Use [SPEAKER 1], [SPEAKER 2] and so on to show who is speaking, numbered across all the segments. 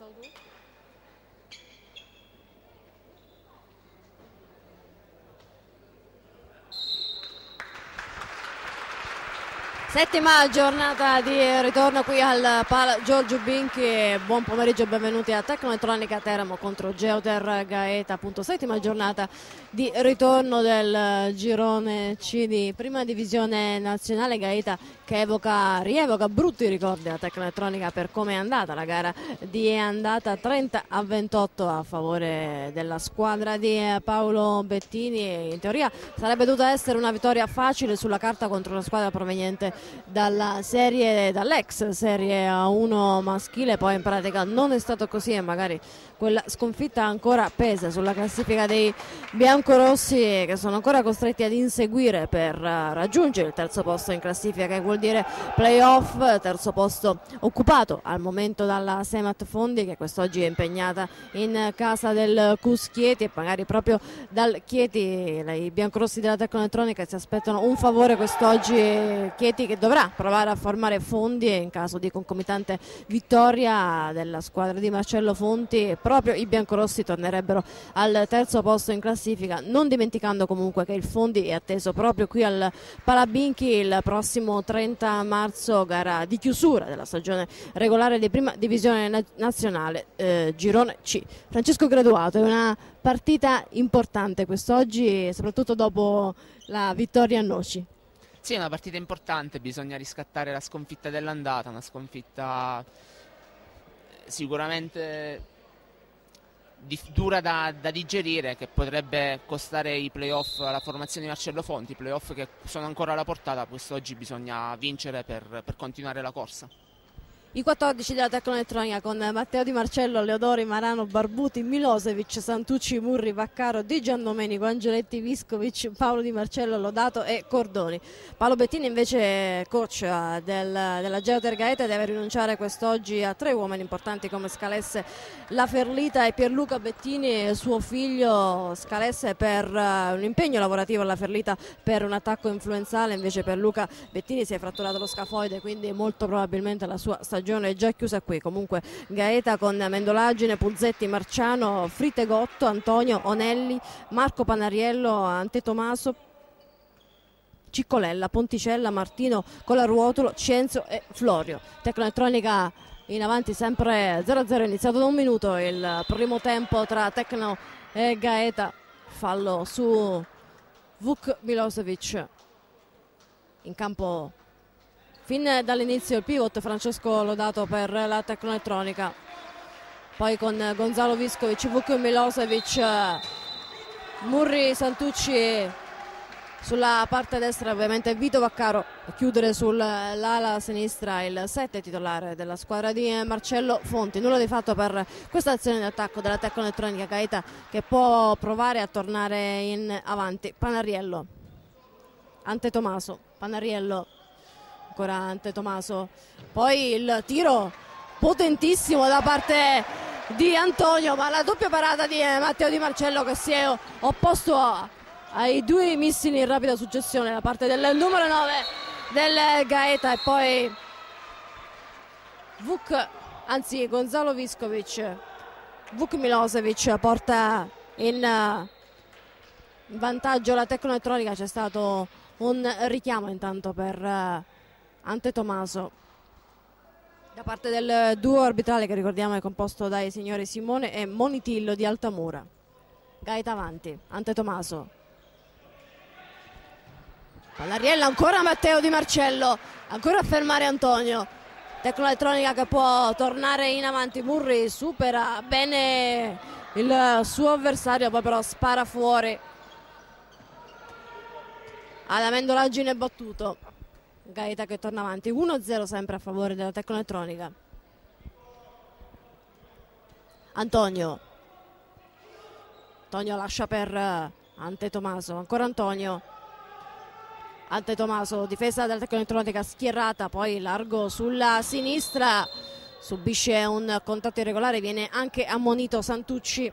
[SPEAKER 1] Settima giornata di ritorno qui al Pala Giorgio Binchi. Buon pomeriggio e benvenuti a Tecnoelettronica Teramo contro Geoter Gaeta, appunto settima giornata di ritorno del girone C di prima divisione nazionale. Gaeta che rievoca brutti ricordi a Tecnoelettronica per come è andata la gara di andata, 30-28 a favore della squadra di Paolo Bettini. In teoria sarebbe dovuta essere una vittoria facile sulla carta contro una squadra proveniente dall'ex serie A1 maschile, poi in pratica non è stato così e magari quella sconfitta ancora pesa sulla classifica dei biancorossi, che sono ancora costretti ad inseguire per raggiungere il terzo posto in classifica, che vuol dire playoff, terzo posto occupato al momento dalla Semat Fondi, che quest'oggi è impegnata in casa del CUS Chieti, e magari proprio dal Chieti i biancorossi della Tecnoelettronica si aspettano un favore quest'oggi. Chieti che dovrà provare a formare Fondi e in caso di concomitante vittoria della squadra di Marcello Fonti proprio i biancorossi tornerebbero al terzo posto in classifica, non dimenticando comunque che il Fondi è atteso proprio qui al Palabinchi il prossimo 30 marzo, gara di chiusura della stagione regolare di prima divisione nazionale, girone C. Francesco Graduato, è una partita importante quest'oggi, soprattutto dopo la vittoria a Noci.
[SPEAKER 2] Sì, è una partita importante, bisogna riscattare la sconfitta dell'andata, una sconfitta sicuramente dura da digerire, che potrebbe costare i playoff alla formazione di Marcello Fonti, playoff che sono ancora alla portata. Quest'oggi bisogna vincere per continuare la corsa.
[SPEAKER 1] I 14 della Tecnoelettronica con Matteo Di Marcello, Leodori, Marano, Barbuti, Milosevic, Santucci, Murri, Vaccaro, Di Giandomenico, Angeletti, Viscovic, Paolo Di Marcello, Lodato e Cordoni. Paolo Bettini invece, coach della Geoter Gaeta, deve rinunciare quest'oggi a tre uomini importanti come Scalesse, Laferlita e Pierluca Bettini, suo figlio. Scalesse per un impegno lavorativo, Laferlita per un attacco influenzale, invece Pierluca Bettini si è fratturato lo scafoide, quindi molto probabilmente la sua stagione è già chiusa qui. Comunque Gaeta con Mendolagine, Puzzetti, Marciano, Fritegotto, Antonio, Onelli, Marco Panariello, Ante Tomaso, Ciccolella, Ponticella, Martino, Colaruotolo, Cienzo e Florio. Tecnoelettronica in avanti sempre 0-0, iniziato da un minuto il primo tempo tra Tecno e Gaeta. Fallo su Vuk Milosevic. In campo fin dall'inizio il pivot Francesco Lodato per la Tecnoelettronica, poi con Gonzalo Viscovic, Vuk Milosevic, Murri, Santucci sulla parte destra, ovviamente Vito Vaccaro a chiudere sull'ala sinistra il 7 titolare della squadra di Marcello Fonti. Nulla di fatto per questa azione di attacco della Tecnoelettronica. Gaeta che può provare a tornare in avanti. Panariello, Ante Tomaso, Panariello, ancora Ante Tomaso, poi il tiro potentissimo da parte di Antonio, ma la doppia parata di Matteo Di Marcello, che si è opposto ai due missili in rapida successione da parte del numero 9 del Gaeta. E poi Gonzalo Viscovic, Vuk Milosevic porta in vantaggio la Tecnoelettronica. C'è stato un richiamo intanto per Ante Tomaso da parte del duo arbitrale, che ricordiamo è composto dai signori Simone e Monitillo di Altamura. Gaeta avanti, Ante Tomaso, Pallariella, ancora Matteo Di Marcello, ancora a fermare Antonio. Tecnoelettronica che può tornare in avanti. Murri supera bene il suo avversario, poi però spara fuori alla Mendolagine battuto. Gaeta che torna avanti, 1-0 sempre a favore della Tecnoelettronica. Antonio lascia per Ante Tomaso, ancora Antonio, Ante Tomaso, difesa della Tecnoelettronica schierata, poi largo sulla sinistra, subisce un contatto irregolare, viene anche ammonito Santucci.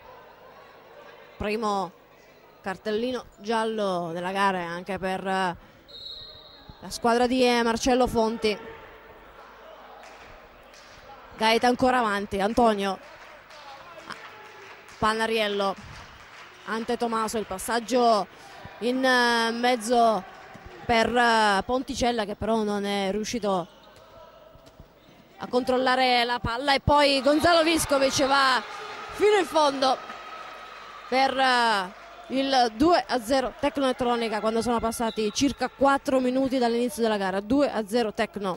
[SPEAKER 1] Primo cartellino giallo della gara anche per la squadra di Marcello Fonti. Gaeta ancora avanti, Antonio, Panariello, Ante Tomaso, il passaggio in mezzo per Ponticella, che però non è riuscito a controllare la palla, e poi Gonzalo Viscovic va fino in fondo per il 2-0 Tecnoelettronica, quando sono passati circa 4 minuti dall'inizio della gara. 2-0 Tecno.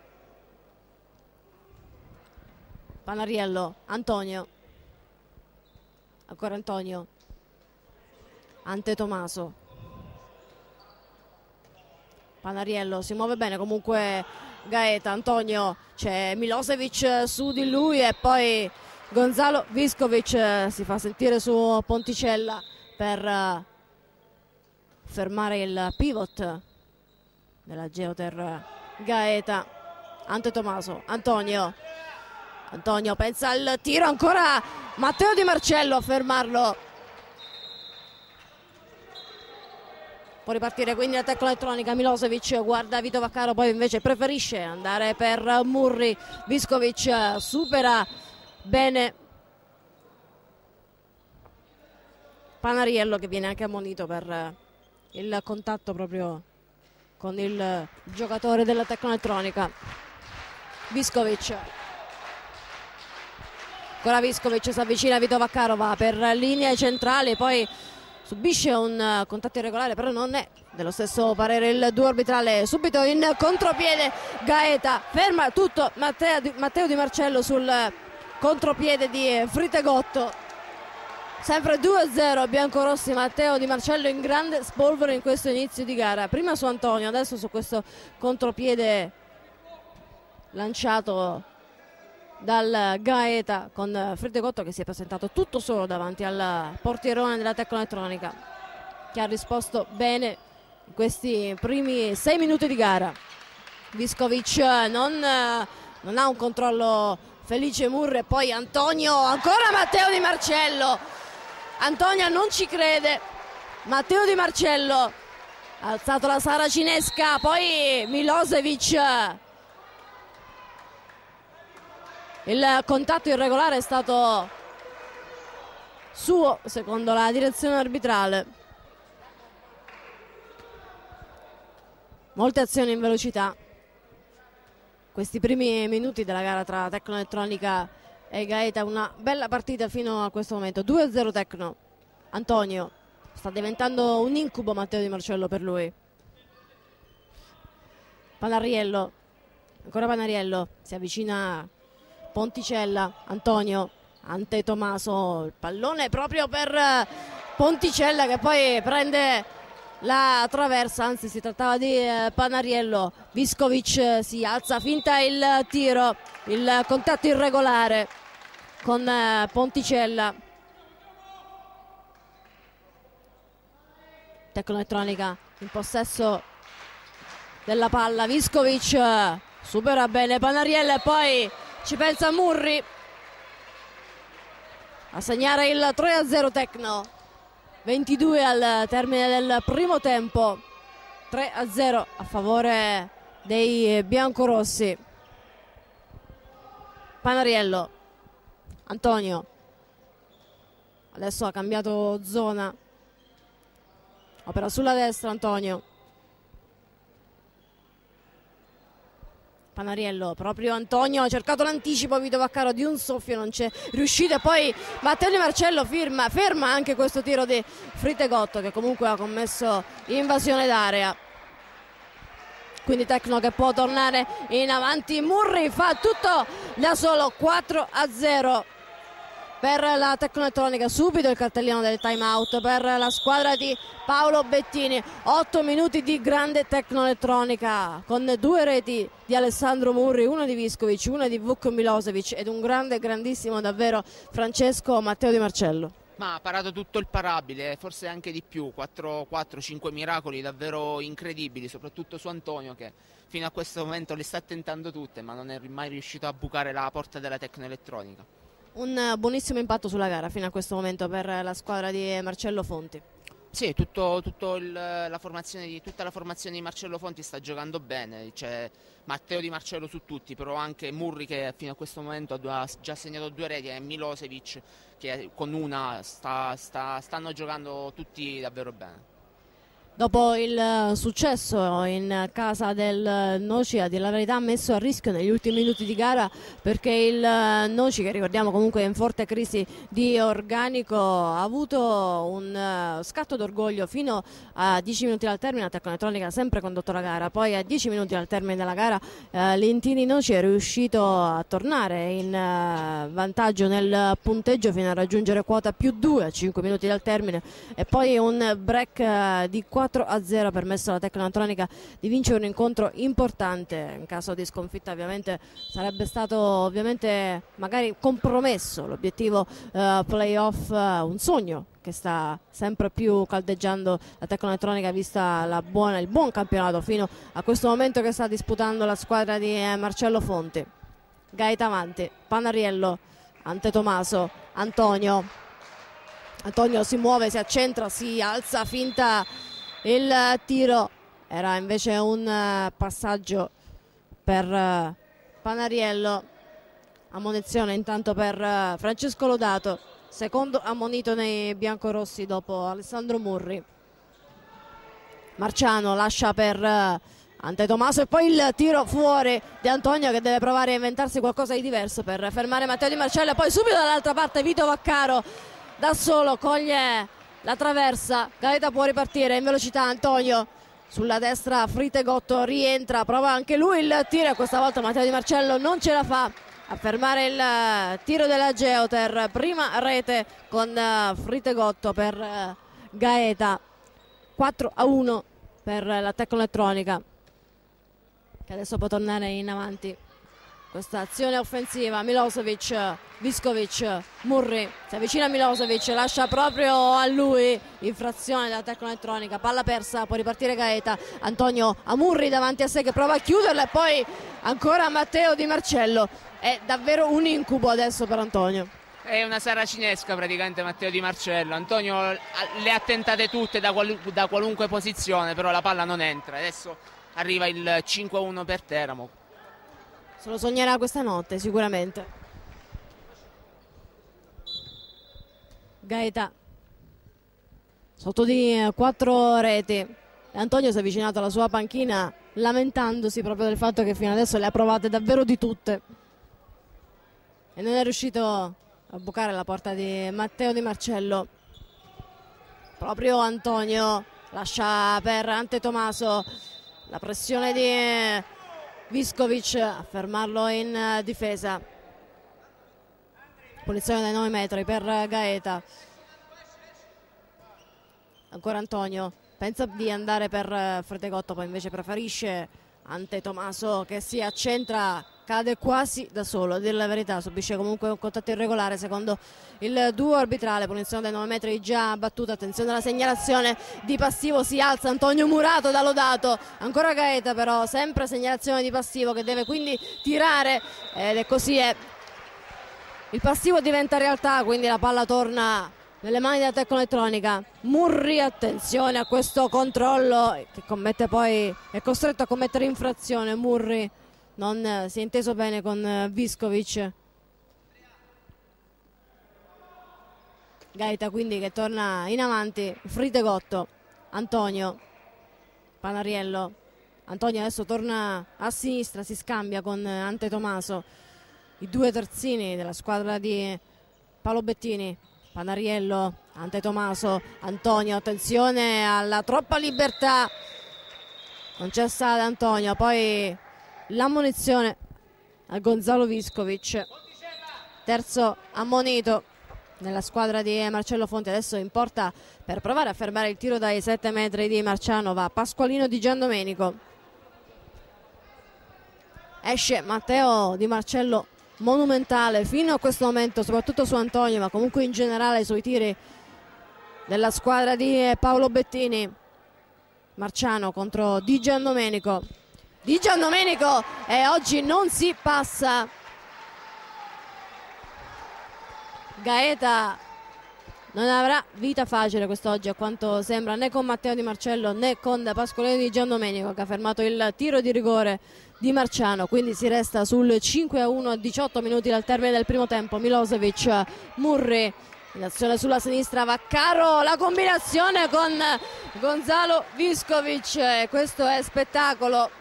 [SPEAKER 1] Panariello, Antonio, ancora Antonio, Ante Tomaso, Panariello, si muove bene comunque Gaeta, Antonio, c'è Milosevic su di lui e poi Gonzalo Viscovic si fa sentire su Ponticella per fermare il pivot della Geoter Gaeta. Ante Tomaso, Antonio pensa al tiro, ancora Matteo Di Marcello a fermarlo. Può ripartire quindi la Tecnoelettronica. Milosevic guarda Vito Vaccaro, poi invece preferisce andare per Murri. Viscovic supera bene Panariello, che viene anche ammonito per il contatto proprio con il giocatore della Tecnoelettronica. Viscovic, ancora Viscovic, si avvicina a Vito Vaccaro, va per linee centrali, poi subisce un contatto irregolare, però non è dello stesso parere il duo arbitrale. Subito in contropiede Gaeta, ferma tutto Matteo Di Marcello sul contropiede di Fritegotto. Sempre 2-0 biancorossi. Matteo Di Marcello in grande spolvero in questo inizio di gara, prima su Antonio, adesso su questo contropiede lanciato dal Gaeta, con Fritegotto che si è presentato tutto solo davanti al portierone della Tecnoelettronica, che ha risposto bene in questi primi 6 minuti di gara. Viscovic non ha un controllo felice Murri, e poi Antonio, ancora Matteo Di Marcello. Antonio non ci crede, Matteo Di Marcello ha alzato la saracinesca, poi Milosevic. Il contatto irregolare è stato suo, secondo la direzione arbitrale. Molte azioni in velocità questi primi minuti della gara tra Tecnoelettronica e Gaeta. Una bella partita fino a questo momento. 2-0 Tecno. Antonio, sta diventando un incubo Matteo Di Marcello per lui. Panariello, ancora Panariello, si avvicina Ponticella. Antonio, Ante Tomaso, il pallone proprio per Ponticella, che poi prende la traversa, anzi si trattava di Panariello. Viscovic si alza, finta il tiro, il contatto irregolare con Ponticella. Tecnoelettronica in possesso della palla. Viscovic supera bene Panariello e poi ci pensa Murri a segnare il 3-0 Tecno. 22 al termine del primo tempo, 3-0 a favore dei biancorossi. Panariello, Antonio, adesso ha cambiato zona, opera sulla destra Antonio. Panariello, proprio Antonio ha cercato l'anticipo, Vito Vaccaro di un soffio non c'è riuscito, e poi Matteo Di Marcello ferma anche questo tiro di Fritegotto, che comunque ha commesso invasione d'area. Quindi Tecno che può tornare in avanti. Murri fa tutto da solo. 4-0 per la Tecnoelettronica. Subito il cartellino del time out per la squadra di Paolo Bettini. 8 minuti di grande Tecnoelettronica, con 2 reti di Alessandro Murri, una di Viscovic, una di Vuk Milosevic, ed un grandissimo davvero Francesco Matteo Di Marcello.
[SPEAKER 2] Ma ha parato tutto il parabile, forse anche di più. 4-5 miracoli davvero incredibili, soprattutto su Antonio, che fino a questo momento le sta tentando tutte, ma non è mai riuscito a bucare la porta della Tecnoelettronica.
[SPEAKER 1] Un buonissimo impatto sulla gara fino a questo momento per la squadra di Marcello Fonti.
[SPEAKER 2] Sì, la formazione tutta la formazione di Marcello Fonti sta giocando bene, c'è Matteo Di Marcello su tutti, però anche Murri che fino a questo momento ha già segnato 2 reti e Milosevic che con una stanno giocando tutti davvero bene.
[SPEAKER 1] Dopo il successo in casa del Noci, a dire la verità, ha messo a rischio negli ultimi minuti di gara, perché il Noci, che ricordiamo comunque è in forte crisi di organico, ha avuto un scatto d'orgoglio fino a 10 minuti dal termine. Attacco Elettronica ha sempre condotto la gara, poi a 10 minuti dal termine della gara l'Intini Noci è riuscito a tornare in vantaggio nel punteggio fino a raggiungere quota +2 a 5 minuti dal termine, e poi un break di 4-0 ha permesso alla Tecnoelettronica di vincere un incontro importante. In caso di sconfitta ovviamente sarebbe stato magari compromesso l'obiettivo playoff, un sogno che sta sempre più caldeggiando la Tecnoelettronica vista il buon campionato fino a questo momento che sta disputando la squadra di Marcello Fonti. Gaeta avanti, Panariello, Ante Tomaso, Antonio si muove, si accentra, si alza, finta il tiro, era invece un passaggio per Panariello. Ammonizione intanto per Francesco Lodato, secondo ammonito nei biancorossi dopo Alessandro Murri. Marciano lascia per Ante Tomaso e poi il tiro fuori di Antonio, che deve provare a inventarsi qualcosa di diverso per fermare Matteo Di Marcello, e poi subito dall'altra parte Vito Vaccaro da solo coglie la traversa. Gaeta può ripartire in velocità, Antonio sulla destra, Fritegotto rientra, prova anche lui il tiro e questa volta Matteo Di Marcello non ce la fa a fermare il tiro della Geoter. Prima rete con Fritegotto per Gaeta, 4-1 per la Tecnoelettronica, che adesso può tornare in avanti questa azione offensiva. Milosevic, Viskovic, Murri si avvicina a Milosevic, lascia proprio a lui, infrazione della Tecnoelettronica, palla persa, può ripartire Gaeta. Antonio a Murri davanti a sé che prova a chiuderla, e poi ancora Matteo Di Marcello. È davvero un incubo adesso per Antonio.
[SPEAKER 2] È una saracinesca praticamente Matteo Di Marcello. Antonio le ha tentate tutte da qualunque posizione, però la palla non entra. Adesso arriva il 5-1 per Teramo.
[SPEAKER 1] Se lo sognerà questa notte sicuramente. Gaeta sotto di 4 reti. Antonio si è avvicinato alla sua panchina lamentandosi proprio del fatto che fino adesso le ha provate davvero di tutte e non è riuscito a bucare la porta di Matteo Di Marcello. Proprio Antonio lascia per Ante Tomaso, la pressione di Viskovic a fermarlo in difesa. Punizione dai 9 metri per Gaeta. Ancora Antonio, pensa di andare per Fritegotto, poi invece preferisce Ante Tomaso che si accentra, cade quasi da solo, a dire la verità. Subisce comunque un contatto irregolare secondo il duo arbitrale. Punizione dai 9 metri già battuta. Attenzione alla segnalazione di passivo, si alza Antonio Murato da Lodato. Ancora Gaeta, però sempre segnalazione di passivo, che deve quindi tirare, ed è così, il passivo diventa realtà, quindi la palla torna nelle mani della Tecnoelettronica. Murri, attenzione a questo controllo, che commette poi, è costretto a commettere infrazione. Murri non si è inteso bene con Viskovic. Gaeta quindi che torna in avanti. Fritegotto, Antonio, Panariello. Antonio adesso torna a sinistra, si scambia con Ante Tomaso, i due terzini della squadra di Paolo Bettini. Panariello, Ante Tomaso, Antonio, attenzione alla troppa libertà concessa ad Antonio, poi l'ammonizione a Gonzalo Viskovic, terzo ammonito nella squadra di Marcello Fonti. Adesso in porta per provare a fermare il tiro dai 7 metri di Marciano va Pasqualino Di Giandomenico. Esce Matteo Di Marcello, monumentale fino a questo momento, soprattutto su Antonio, ma comunque in generale sui tiri della squadra di Paolo Bettini. Marciano contro Di Giandomenico. Di Giandomenico, e oggi non si passa. Gaeta non avrà vita facile quest'oggi a quanto sembra, né con Matteo Di Marcello né con Pasqualino Di Giandomenico, che ha fermato il tiro di rigore di Marciano. Quindi si resta sul 5-1 a 18 minuti dal termine del primo tempo. Milosevic, Murri in azione sulla sinistra, Vaccaro, la combinazione con Gonzalo Viskovic, questo è spettacolo.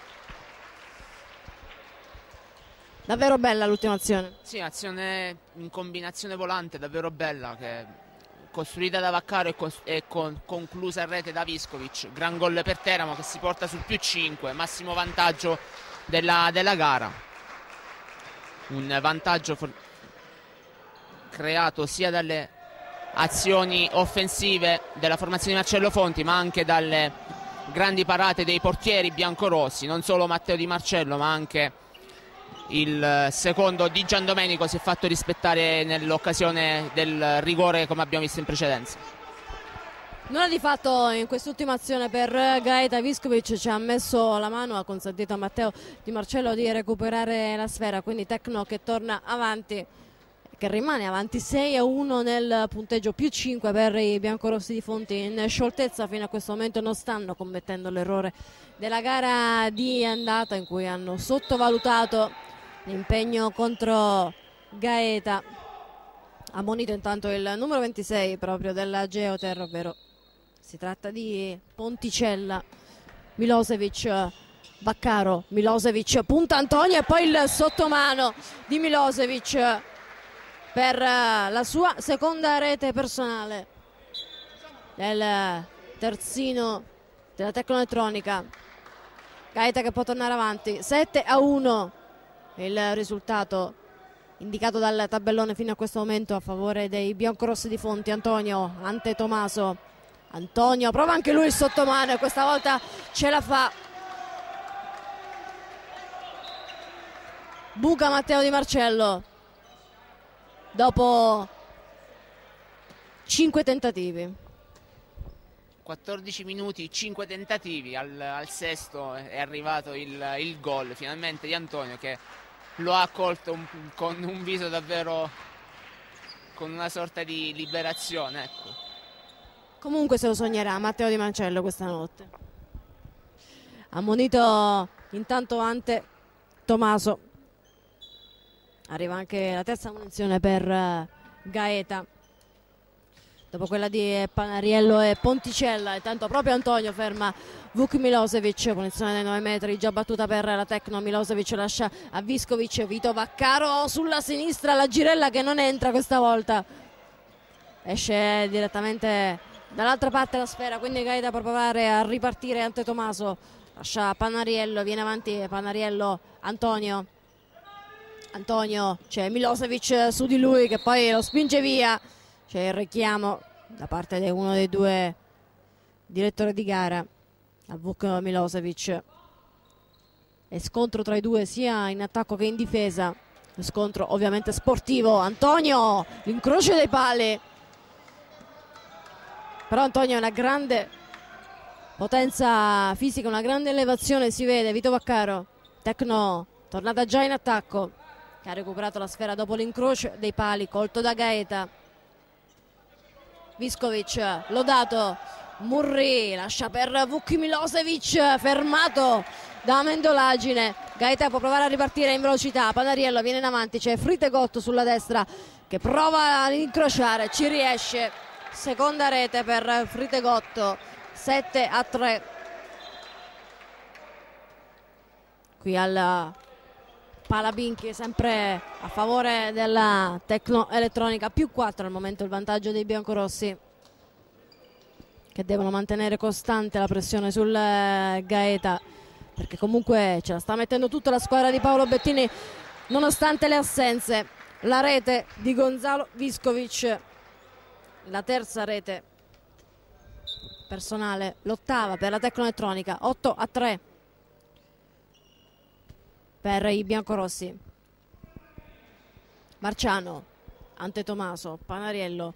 [SPEAKER 1] Davvero bella l'ultima azione.
[SPEAKER 2] Sì, azione in combinazione volante davvero bella, che costruita da Vaccaro e conclusa in rete da Viskovic. Gran gol per Teramo che si porta sul +5, massimo vantaggio della gara. Un vantaggio creato sia dalle azioni offensive della formazione di Marcello Fonti, ma anche dalle grandi parate dei portieri biancorossi, non solo Matteo Di Marcello ma anche il secondo Di Giandomenico si è fatto rispettare nell'occasione del rigore, come abbiamo visto in precedenza.
[SPEAKER 1] Nulla di fatto in quest'ultima azione per Gaeta. Viskovic ci ha messo la mano, ha consentito a Matteo Di Marcello di recuperare la sfera, quindi Tecno che torna avanti, che rimane avanti 6-1 nel punteggio, +5 per i biancorossi di Fonti. In scioltezza fino a questo momento non stanno commettendo l'errore della gara di andata, in cui hanno sottovalutato l'impegno contro Gaeta. Ammonito intanto il numero 26 proprio della Geoter, ovvero si tratta di Ponticella. Milosevic, Vaccaro, Milosevic, punta Antonio e poi il sottomano di Milosevic per la sua seconda rete personale del terzino della Tecnoelettronica. Gaeta che può tornare avanti, 7-1 il risultato indicato dal tabellone fino a questo momento a favore dei biancorossi di Fonti. Antonio ante Tomaso, Antonio prova anche lui il sottomano e questa volta ce la fa. Buca Matteo Di Marcello dopo 5 tentativi.
[SPEAKER 2] 14 minuti, 5 tentativi, al sesto è arrivato il gol finalmente di Antonio, che lo ha accolto con un viso davvero, con una sorta di liberazione, ecco.
[SPEAKER 1] Comunque se lo sognerà Matteo Di Marcello questa notte. Ammonito intanto ante Tomaso. Arriva anche la terza munizione per Gaeta, dopo quella di Panariello e Ponticella. Intanto proprio Antonio ferma Vuk Milosevic, punizione dai 9 metri già battuta per la Tecno. Milosevic lascia a Viskovic, Vito Vaccaro sulla sinistra, la girella che non entra questa volta, esce direttamente dall'altra parte la sfera, quindi Gaeta può provare a ripartire. ante Tomaso lascia Panariello, viene avanti Panariello, Antonio, c'è Milosevic su di lui che poi lo spinge via. C'è il richiamo da parte di uno dei due direttori di gara a Vuk Milosevic, e scontro tra i due sia in attacco che in difesa, scontro ovviamente sportivo. Antonio, l'incrocio dei pali, però Antonio ha una grande potenza fisica, una grande elevazione, si vede. Vito Vaccaro, Tecno tornata già in attacco, che ha recuperato la sfera dopo l'incrocio dei pali colto da Gaeta. Viskovic, Lodato, Murri lascia per Vuk Milosevic, fermato da Mendolagine. Gaeta può provare a ripartire in velocità, Panariello viene in avanti, c'è Fritegotto sulla destra che prova ad incrociare, ci riesce. Seconda rete per Fritegotto, 7-3 qui al Palabinchi, sempre a favore della Tecnoelettronica. +4 al momento il vantaggio dei biancorossi, che devono mantenere costante la pressione sul Gaeta, perché comunque ce la sta mettendo tutta la squadra di Paolo Bettini nonostante le assenze. La rete di Gonzalo Viskovic, la terza rete personale, l'8ª per la Tecnoelettronica, 8-3 per i biancorossi. Marciano, ante Tomaso, Panariello,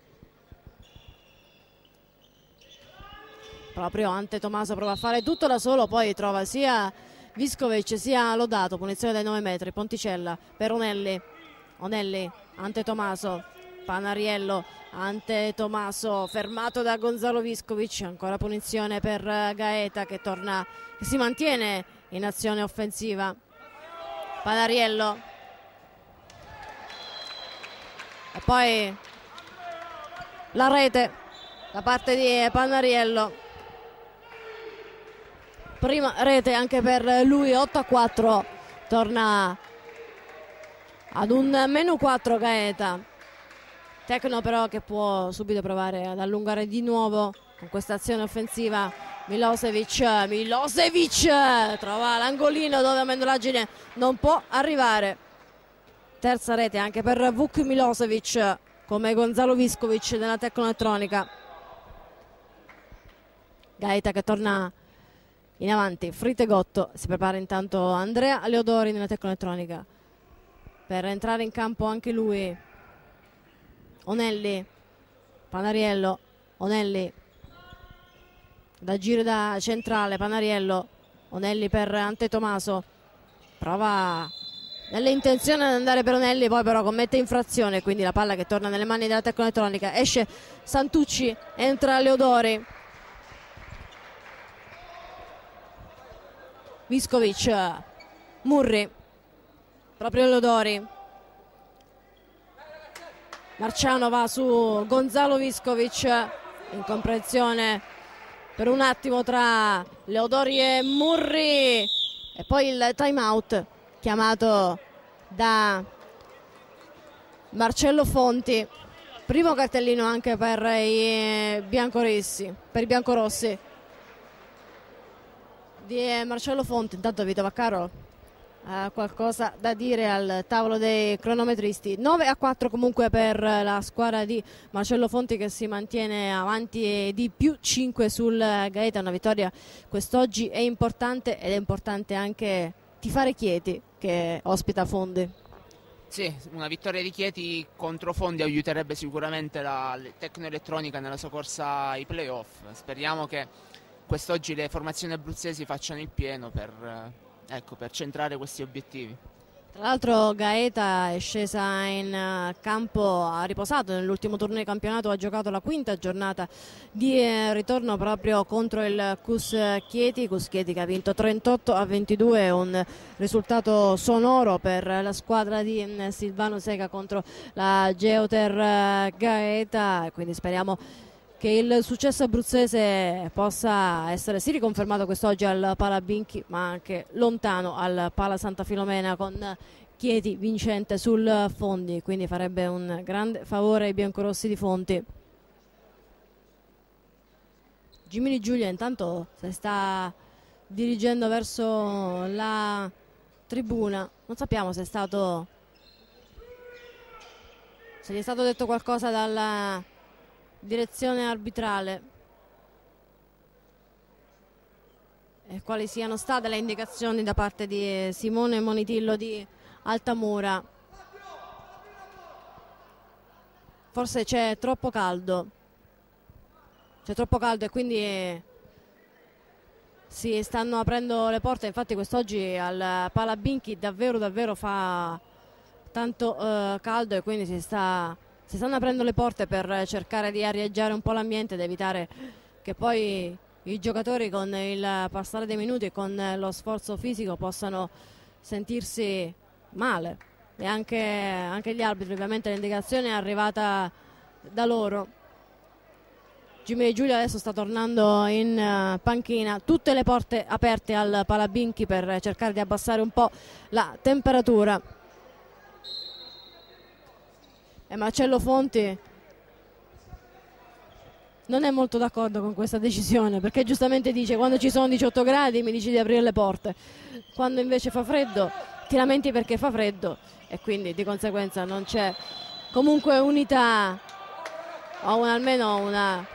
[SPEAKER 1] proprio ante Tomaso prova a fare tutto da solo, poi trova sia Viskovic sia Lodato, punizione dai 9 metri. Ponticella per Onelli, ante Tomaso, Panariello ante Tommaso, fermato da Gonzalo Viscovic, ancora punizione per Gaeta che si mantiene in azione offensiva. Panariello e poi la rete da parte di Panariello, prima rete anche per lui, 8-4, torna ad un -4 Gaeta. Tecno però che può subito provare ad allungare di nuovo con questa azione offensiva. Milosevic trova l'angolino dove Mendolaggine non può arrivare. Terza rete anche per Vuk Milosevic, come Gonzalo Viscovic nella Tecnoelettronica. Gaeta che torna in avanti, Fritegotto, si prepara intanto Andrea Leodori nella Tecnoelettronica per entrare in campo anche lui. Onelli, Panariello, Onelli da giro da centrale, Panariello, Onelli per Ante Tommaso, prova nelle intenzioni ad andare per Onelli, poi però commette infrazione, quindi la palla che torna nelle mani della Tecnoelettronica. Esce Santucci, entra Leodori, Viscovic, Murri, proprio Leodori. Marciano va su Gonzalo Viscovic, incomprensione per un attimo tra Leodori e Murri e poi il time out chiamato da Marcello Fonti. Primo cartellino anche per i biancorossi di Marcello Fonti. Intanto Vito Vaccaro ha qualcosa da dire al tavolo dei cronometristi. 9-4 comunque per la squadra di Marcello Fonti che si mantiene avanti di più 5 sul Gaeta. Una vittoria quest'oggi è importante ed è importante anche tifare Chieti che ospita Fondi.
[SPEAKER 2] Sì, una vittoria di Chieti contro Fondi aiuterebbe sicuramente la Tecnoelettronica nella sua corsa ai playoff. Speriamo che quest'oggi le formazioni abruzzesi facciano il pieno per centrare questi obiettivi.
[SPEAKER 1] Tra l'altro Gaeta è scesa in campo, ha riposato nell'ultimo turno di campionato, ha giocato la quinta giornata di ritorno proprio contro il Cus Chieti che ha vinto 38-22, un risultato sonoro per la squadra di Silvano Sega contro la Geoter Gaeta, quindi speriamo che il successo abruzzese possa essere sì riconfermato quest'oggi al Pala Binchi, ma anche lontano al Pala Santa Filomena con Chieti vincente sul Fondi, quindi farebbe un grande favore ai biancorossi di Fonti. Gimini Giulia intanto si sta dirigendo verso la tribuna, non sappiamo se gli è stato detto qualcosa dalla direzione arbitrale e quali siano state le indicazioni da parte di Simone Monitillo di Altamura. Forse c'è troppo caldo e quindi si stanno aprendo le porte. Infatti quest'oggi al Pala Binchi davvero fa tanto caldo e quindi si stanno aprendo le porte per cercare di arieggiare un po' l'ambiente ed evitare che poi i giocatori con il passare dei minuti e con lo sforzo fisico possano sentirsi male, e anche gli arbitri. Ovviamente l'indicazione è arrivata da loro. Gimini Giulia adesso sta tornando in panchina, tutte le porte aperte al Pala Binchi per cercare di abbassare un po' la temperatura. E Marcello Fonti non è molto d'accordo con questa decisione, perché giustamente dice: quando ci sono 18 gradi mi dici di aprire le porte, quando invece fa freddo ti lamenti perché fa freddo, e quindi di conseguenza non c'è comunque unità o almeno una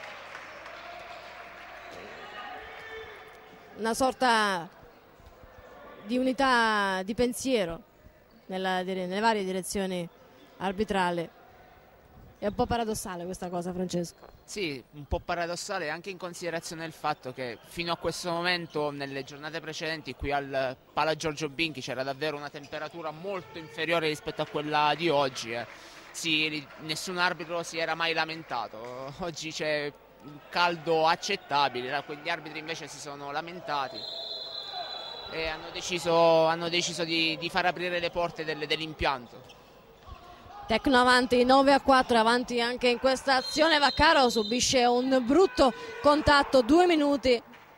[SPEAKER 1] sorta di unità di pensiero nelle varie direzioni arbitrale. È un po' paradossale questa cosa, Francesco.
[SPEAKER 2] Sì, un po' paradossale anche in considerazione del fatto che fino a questo momento nelle giornate precedenti qui al Pala Giorgio Binchi c'era davvero una temperatura molto inferiore rispetto a quella di oggi. nessun arbitro si era mai lamentato. Oggi c'è un caldo accettabile, quegli arbitri invece si sono lamentati e hanno deciso di far aprire le porte dell'impianto.
[SPEAKER 1] Tecno avanti 9-4, avanti anche in questa azione. Vaccaro subisce un brutto contatto, 2 minuti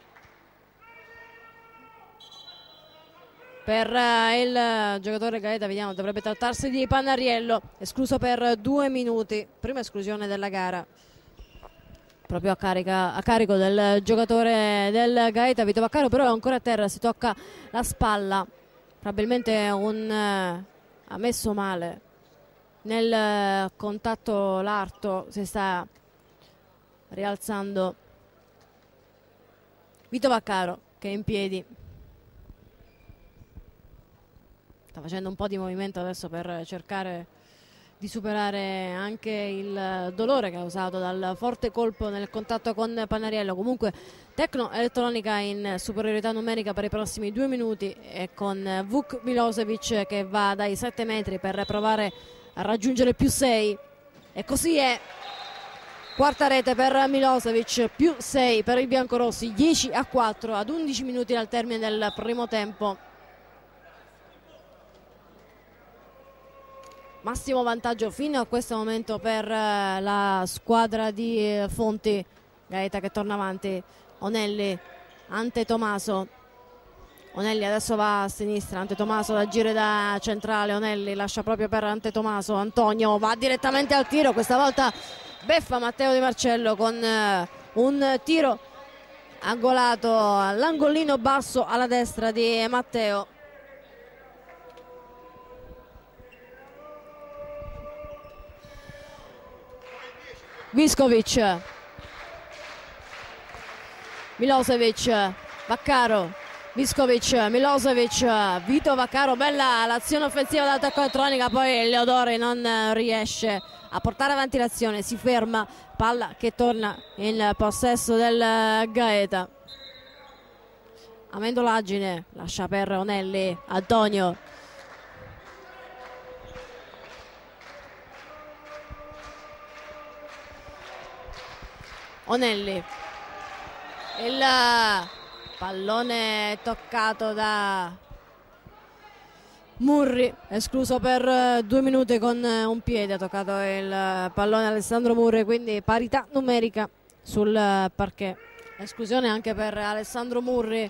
[SPEAKER 1] per il giocatore Gaeta. Vediamo, dovrebbe trattarsi di Panariello, escluso per 2 minuti, prima esclusione della gara proprio a carico del giocatore del Gaeta. Vito Vaccaro però è ancora a terra, si tocca la spalla, probabilmente ha messo male nel contatto l'arto, si sta rialzando Vito Vaccaro, che è in piedi, sta facendo un po' di movimento adesso per cercare di superare anche il dolore causato dal forte colpo nel contatto con Panariello. Comunque Tecno Elettronica in superiorità numerica per i prossimi 2 minuti, e con Vuk Milosevic che va dai 7 metri per provare a raggiungere più 6, e così è. Quarta rete per Milosevic, più 6 per i biancorossi, 10-4 ad 11 minuti dal termine del primo tempo. Massimo vantaggio fino a questo momento per la squadra di Fonti. Gaeta che torna avanti, Onelli, Ante Tomaso. Onelli adesso va a sinistra, Ante Tomaso da giro da centrale, Onelli lascia proprio per Ante Tomaso, Antonio va direttamente al tiro, questa volta beffa Matteo Di Marcello con un tiro angolato all'angolino basso alla destra di Matteo. Viskovic, Milosevic, Vaccaro, Viskovic, Milosevic, Vito Vaccaro. Bella l'azione offensiva da Tecno Elettronica, poi Leodori non riesce a portare avanti l'azione, si ferma, palla che torna in possesso del Gaeta. Amendolaggine lascia per Onelli, Antonio. Onelli, il pallone toccato da Murri, escluso per 2 minuti con un piede, ha toccato il pallone Alessandro Murri, quindi parità numerica sul parquet. Esclusione anche per Alessandro Murri,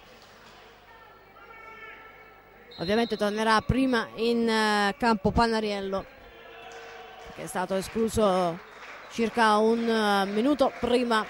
[SPEAKER 1] ovviamente tornerà prima in campo Panariello, che è stato escluso circa un minuto prima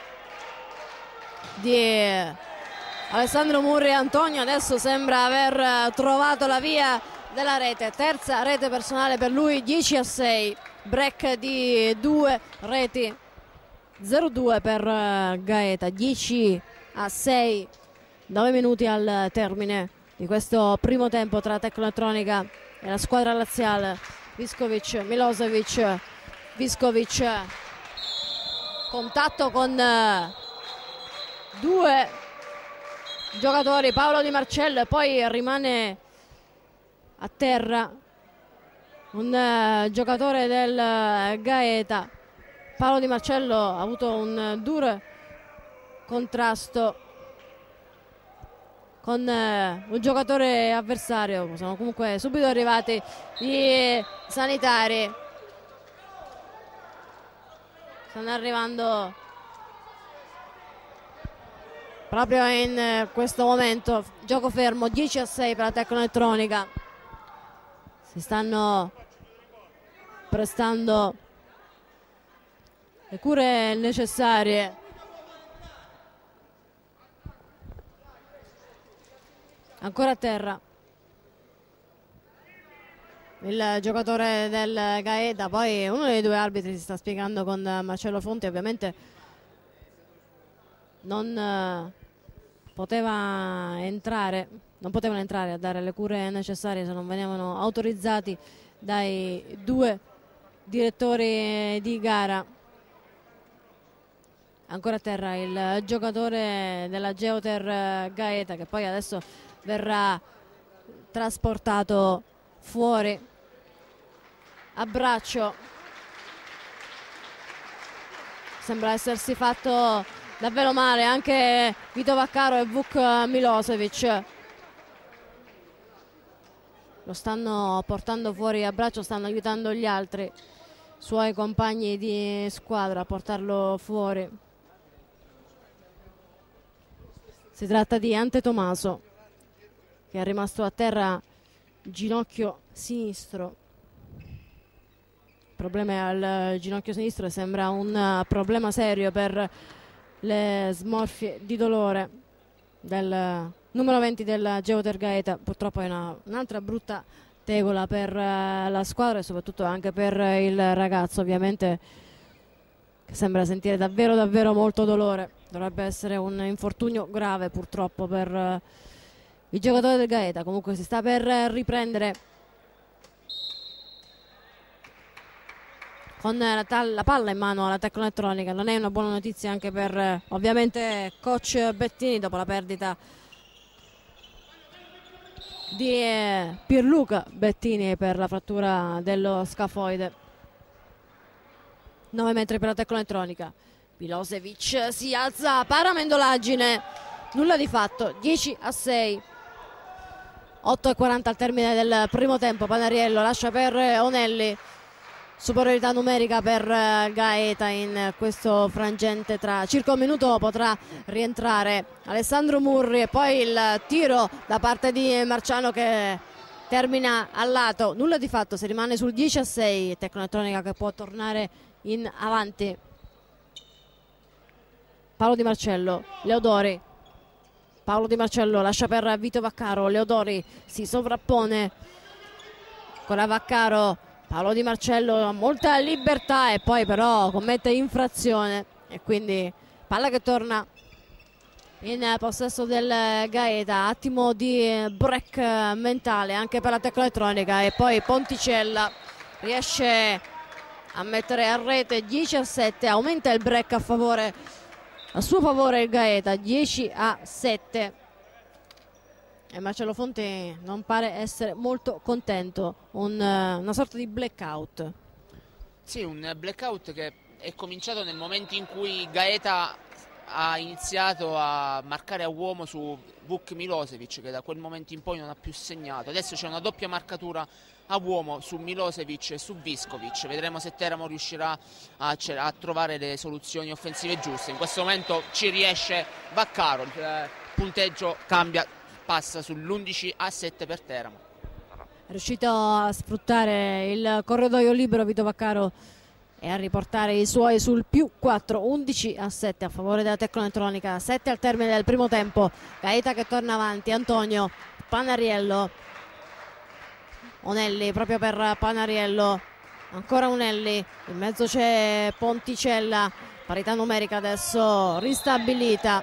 [SPEAKER 1] di Alessandro Murri. Antonio adesso sembra aver trovato la via della rete, terza rete personale per lui, 10-6, break di 2 reti, 0-2 per Gaeta, 10-6, 9 minuti al termine di questo primo tempo tra Tecno Elettronica e la squadra laziale. Viskovic, Milosevic, Viskovic, contatto con 2 giocatori, Paolo Di Marcello, e poi rimane a terra un giocatore del Gaeta. Paolo Di Marcello ha avuto un duro contrasto con un giocatore avversario, sono comunque subito arrivati i sanitari, stanno arrivando proprio in questo momento. Gioco fermo, 10-6 per la Tecno Elettronica, si stanno prestando le cure necessarie. Ancora a terra il giocatore del Gaeta, poi uno dei 2 arbitri si sta spiegando con Marcello Fonti, ovviamente non potevano entrare a dare le cure necessarie se non venivano autorizzati dai 2 direttori di gara. Ancora a terra il giocatore della Geoter Gaeta, che poi adesso verrà trasportato fuori a braccio sembra essersi fatto davvero male anche Vito Vaccaro e Vuk Milosevic. Lo stanno portando fuori a braccio, stanno aiutando gli altri suoi compagni di squadra a portarlo fuori. Si tratta di Ante Tomaso, che è rimasto a terra, ginocchio sinistro. Il problema è al ginocchio sinistro e sembra un problema serio per le smorfie di dolore del numero 20 del Geoter Gaeta. Purtroppo è un'altra brutta tegola per la squadra e soprattutto anche per il ragazzo, ovviamente, che sembra sentire davvero molto dolore. Dovrebbe essere un infortunio grave purtroppo per il giocatore del Gaeta. Comunque si sta per riprendere con la palla in mano alla Tecnoelettronica. Non è una buona notizia anche per ovviamente coach Bettini dopo la perdita di Pierluca Bettini per la frattura dello scafoide. 9 metri per la Tecnoelettronica. Milosevic si alza, para Mendolaggine, nulla di fatto, 10-6. 8:40 al termine del primo tempo. Panariello lascia per Onelli. Superiorità numerica per Gaeta in questo frangente. Tra circa un minuto potrà rientrare Alessandro Murri e poi il tiro da parte di Marciano che termina al lato. Nulla di fatto, si rimane sul 10-6. Tecnoelettronica che può tornare in avanti. Paolo Di Marcello, Leodori. Paolo Di Marcello lascia per Vito Vaccaro. Leodori si sovrappone con la Vaccaro. Paolo Di Marcello ha molta libertà e poi però commette infrazione e quindi palla che torna in possesso del Gaeta. Attimo di break mentale anche per la Tecnoelettronica e poi Ponticella riesce a mettere a rete. 10-7, aumenta il break a suo favore il Gaeta, 10-7. E Marcello Fonte non pare essere molto contento. Una sorta di blackout.
[SPEAKER 2] Sì, un blackout che è cominciato nel momento in cui Gaeta ha iniziato a marcare a uomo su Vuk Milosevic, che da quel momento in poi non ha più segnato. Adesso c'è una doppia marcatura a uomo su Milosevic e su Viskovic. Vedremo se Teramo riuscirà a trovare le soluzioni offensive giuste. In questo momento ci riesce Vaccaro, il punteggio cambia, passa sull'11-7 per Teramo.
[SPEAKER 1] È riuscito a sfruttare il corridoio libero Vito Vaccaro e a riportare i suoi sul +4, 11-7 a favore della Tecnoelettronica. 7 al termine del primo tempo. Gaeta che torna avanti. Antonio, Panariello, Onelli proprio per Panariello, ancora Onelli, in mezzo c'è Ponticella, parità numerica adesso ristabilita.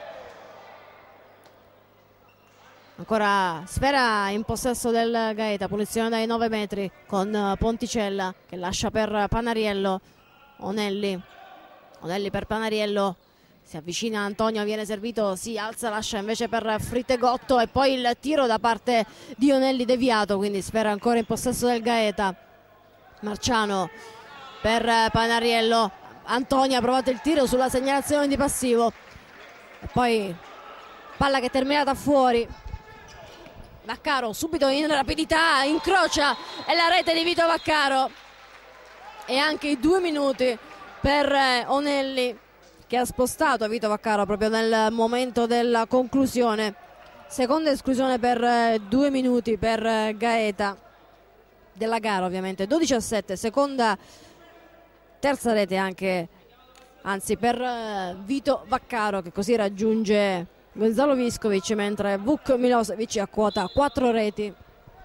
[SPEAKER 1] Ancora Sfera in possesso del Gaeta, punizione dai 9 metri con Ponticella che lascia per Panariello. Onelli per Panariello, si avvicina Antonio, viene servito, si alza, lascia invece per Fritegotto e poi il tiro da parte di Onelli deviato, quindi Sfera ancora in possesso del Gaeta. Marciano per Panariello, Antonio ha provato il tiro sulla segnalazione di passivo e poi palla che è terminata fuori. Vaccaro subito in rapidità, incrocia e la rete di Vito Vaccaro e anche i 2 minuti per Onelli che ha spostato Vito Vaccaro proprio nel momento della conclusione. Seconda esclusione per 2 minuti per Gaeta della gara, ovviamente. 12-7, terza rete anche, anzi per Vito Vaccaro, che così raggiunge Gonzalo Viskovic, mentre Vuk Milosevic a quota 4 reti.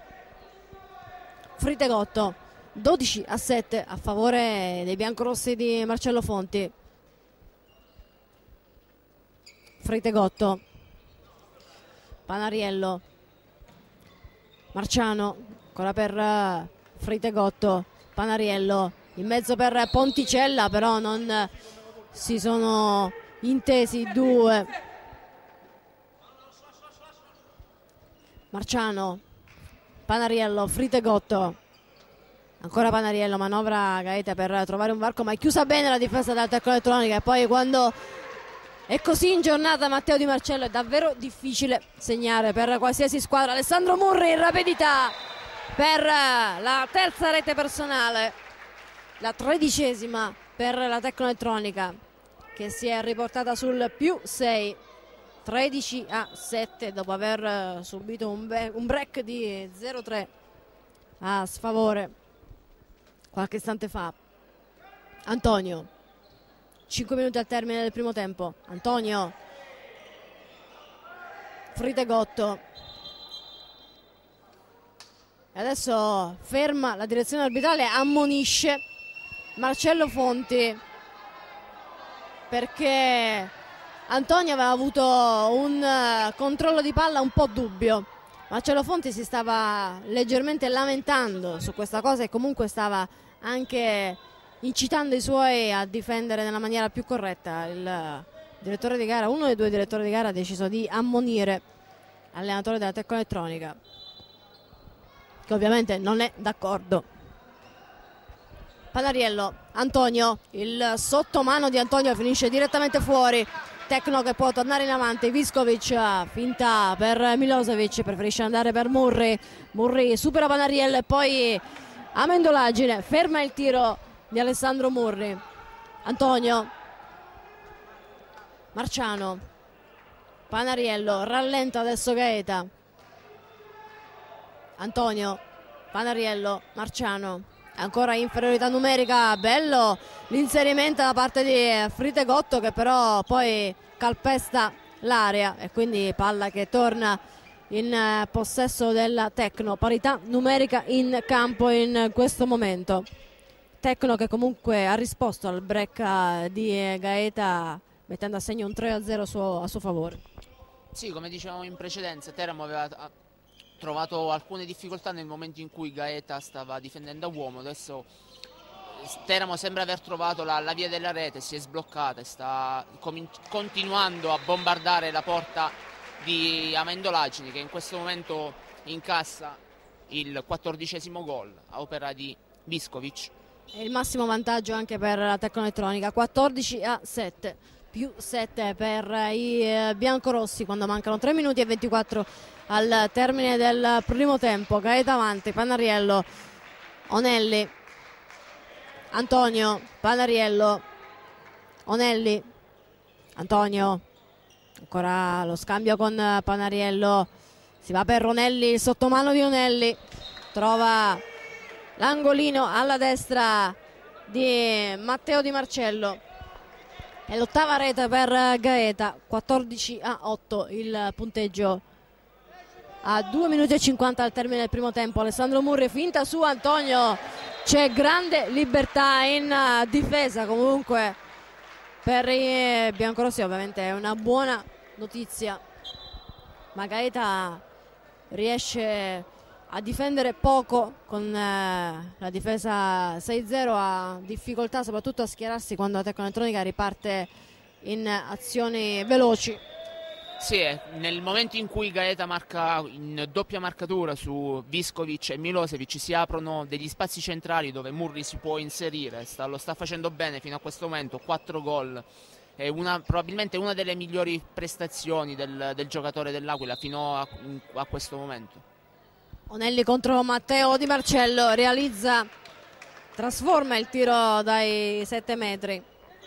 [SPEAKER 1] Fritegotto 12-7 a favore dei biancorossi di Marcello Fonti. Fritegotto, Panariello, Marciano ancora per Fritegotto, Panariello in mezzo per Ponticella, però non si sono intesi i due. Marciano, Panariello, Fritegotto, Ancora Panariello, manovra Gaeta per trovare un varco, ma è chiusa bene la difesa della Tecnoelettronica. E poi quando è così in giornata Matteo Di Marcello è davvero difficile segnare per qualsiasi squadra. Alessandro Murri in rapidità per la terza rete personale, la 13ª per la Tecnoelettronica, che si è riportata sul +6, 13-7 dopo aver subito un break di 0-3 a sfavore qualche istante fa. Antonio, 5 minuti al termine del primo tempo. Antonio, Fritegotto, e adesso ferma la direzione arbitrale, ammonisce Marcello Fonti perché Antonio aveva avuto un controllo di palla un po' dubbio. Marcello Fonti si stava leggermente lamentando su questa cosa e comunque stava anche incitando i suoi a difendere nella maniera più corretta. Il direttore di gara, uno dei due direttori di gara, ha deciso di ammonire l'allenatore della Tecnoelettronica, che ovviamente non è d'accordo. Panariello, Antonio, il sottomano di Antonio finisce direttamente fuori. Tecno che può tornare in avanti, Viskovic, finta per Milosevic, preferisce andare per Murri. Murri supera Panariello e poi Amendolagine ferma il tiro di Alessandro Murri. Antonio, Marciano, Panariello, rallenta adesso Gaeta. Antonio, Panariello, Marciano, ancora inferiorità numerica, bello l'inserimento da parte di Fritegotto, che però poi calpesta l'area e quindi palla che torna in possesso della Tecno. Parità numerica in campo in questo momento. Tecno che comunque ha risposto al break di Gaeta mettendo a segno un 3-0 a suo favore.
[SPEAKER 2] Sì, come dicevamo in precedenza, Teramo aveva trovato alcune difficoltà nel momento in cui Gaeta stava difendendo a uomo. Adesso Teramo sembra aver trovato la via della rete, si è sbloccata e sta continuando a bombardare la porta di Amendolagini, che in questo momento incassa il 14° gol a opera di Viskovic.
[SPEAKER 1] E il massimo vantaggio anche per la Tecnoelettronica, 14-7, +7 per i biancorossi quando mancano 3 minuti e 24 al termine del primo tempo. Gaeta avanti, Panariello, Onelli, Antonio, Panariello, Onelli, Antonio, ancora lo scambio con Panariello, si va per Onelli, il sottomano di Onelli, trova l'angolino alla destra di Matteo Di Marcello. È l'8ª rete per Gaeta, 14-8 il punteggio a 2 minuti e 50 al termine del primo tempo. Alessandro Murri, finta su Antonio, c'è grande libertà in difesa comunque per i biancorossi, ovviamente è una buona notizia, ma Gaeta riesce a difendere poco con la difesa 6-0, ha difficoltà soprattutto a schierarsi quando la Tecnoelettronica riparte in azioni veloci.
[SPEAKER 2] Sì, nel momento in cui Gaeta marca in doppia marcatura su Viskovic e Milosevic si aprono degli spazi centrali dove Murri si può inserire, lo sta facendo bene fino a questo momento, 4 gol, è probabilmente una delle migliori prestazioni del giocatore dell'Aquila fino a questo momento.
[SPEAKER 1] Onelli contro Matteo Di Marcello, trasforma il tiro dai 7 metri,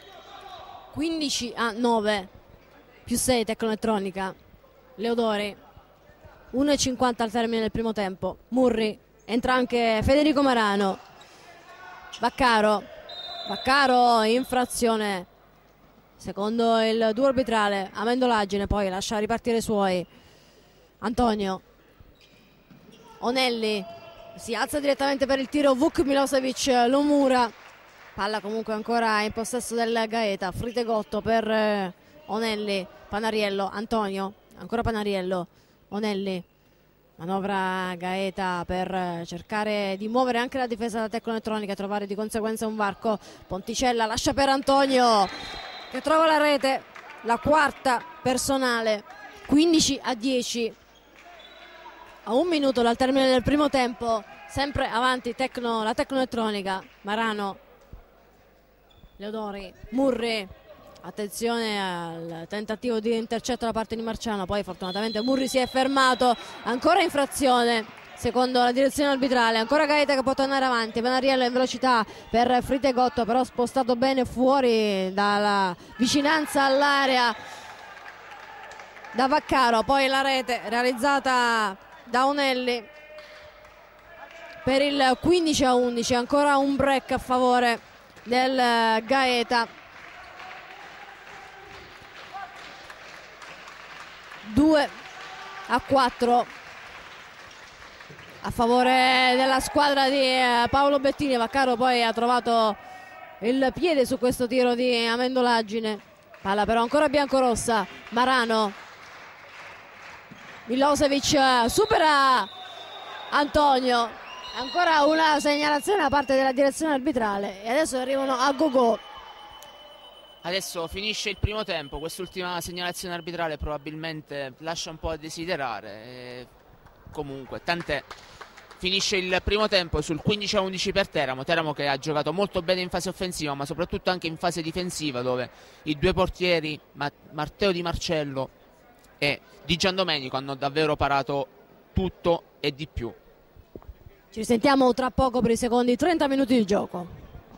[SPEAKER 1] 15-9, +6 Tecnoelettronica. Leodori, 1,50 al termine del primo tempo. Murri, entra anche Federico Marano. Vaccaro, infrazione secondo il duo arbitrale. Amendolagine poi lascia ripartire i suoi. Antonio, Onelli si alza direttamente per il tiro, Vuk Milosevic lo mura, palla comunque ancora in possesso del Gaeta. Fritegotto per Onelli, Panariello, Antonio, ancora Panariello, Onelli, manovra Gaeta per cercare di muovere anche la difesa della Tecnoelettronica e trovare di conseguenza un varco. Ponticella lascia per Antonio che trova la rete, la 4ª personale, 15-10. A 1 minuto dal termine del primo tempo sempre avanti la tecnoelettronica. Marano, Leodori, Murri, attenzione al tentativo di intercetto da parte di Marciano, poi fortunatamente Murri si è fermato, ancora infrazione secondo la direzione arbitrale, ancora Gaeta che può tornare avanti, Benariello in velocità per Fritegotto, però spostato bene fuori dalla vicinanza all'area da Vaccaro, poi la rete realizzata da Onelli per il 15-11, ancora un break a favore del Gaeta. 2-4 a favore della squadra di Paolo Bettini. Vaccaro poi ha trovato il piede su questo tiro di Amendolaggine, palla però ancora biancorossa. Marano, Milosevic supera Antonio, ancora una segnalazione da parte della direzione arbitrale e adesso arrivano a go-go.
[SPEAKER 2] Adesso finisce il primo tempo, quest'ultima segnalazione arbitrale probabilmente lascia un po' a desiderare, comunque tant'è. Finisce il primo tempo sul 15-11 per Teramo che ha giocato molto bene in fase offensiva ma soprattutto anche in fase difensiva, dove i due portieri Matteo Di Marcello e Di Giandomenico hanno davvero parato tutto e di più.
[SPEAKER 1] Ci risentiamo tra poco per i secondi 30 minuti di gioco.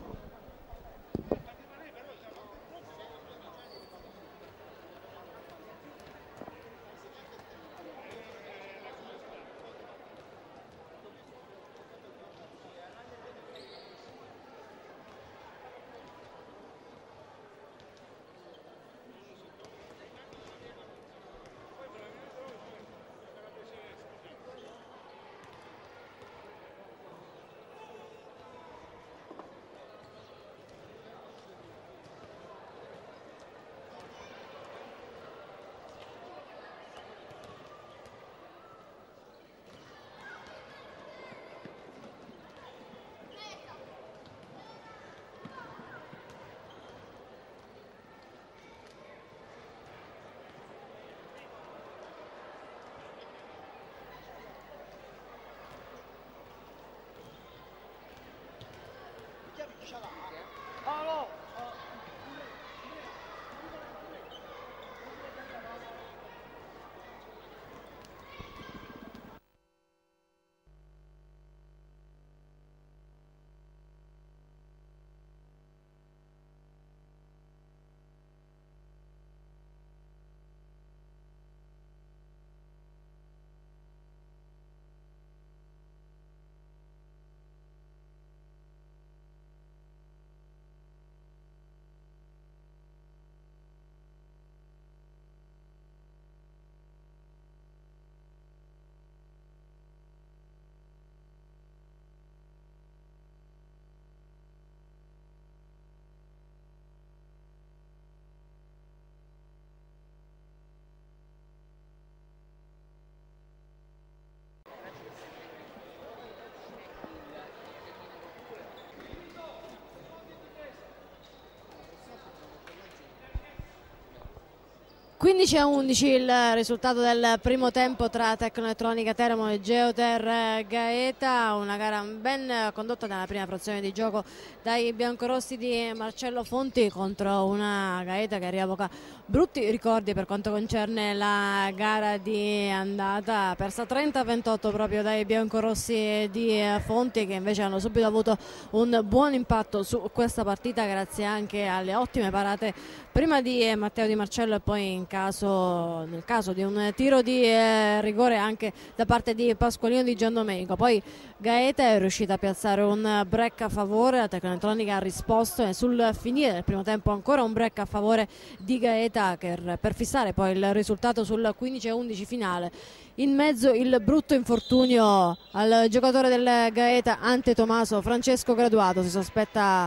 [SPEAKER 1] (15-11) il risultato del primo tempo tra Tecnoelettronica Teramo e Geoter Gaeta, una gara ben condotta nella prima frazione di gioco dai biancorossi di Marcello Fonti contro una Gaeta che rievoca brutti ricordi per quanto concerne la gara di andata, persa 30-28 proprio dai biancorossi di Fonti, che invece hanno subito avuto un buon impatto su questa partita grazie anche alle ottime parate prima di Matteo Di Marcello e poi nel caso di un tiro di rigore anche da parte di Pasqualino Di Giandomenico. Poi Gaeta è riuscita a piazzare un break a favore, la Tecnoelettronica ha risposto e sul finire del primo tempo ancora un break a favore di Gaeta per fissare poi il risultato sul 15-11 finale. In mezzo il brutto infortunio al giocatore del Gaeta Ante Tomaso, Francesco Graduato, si sospetta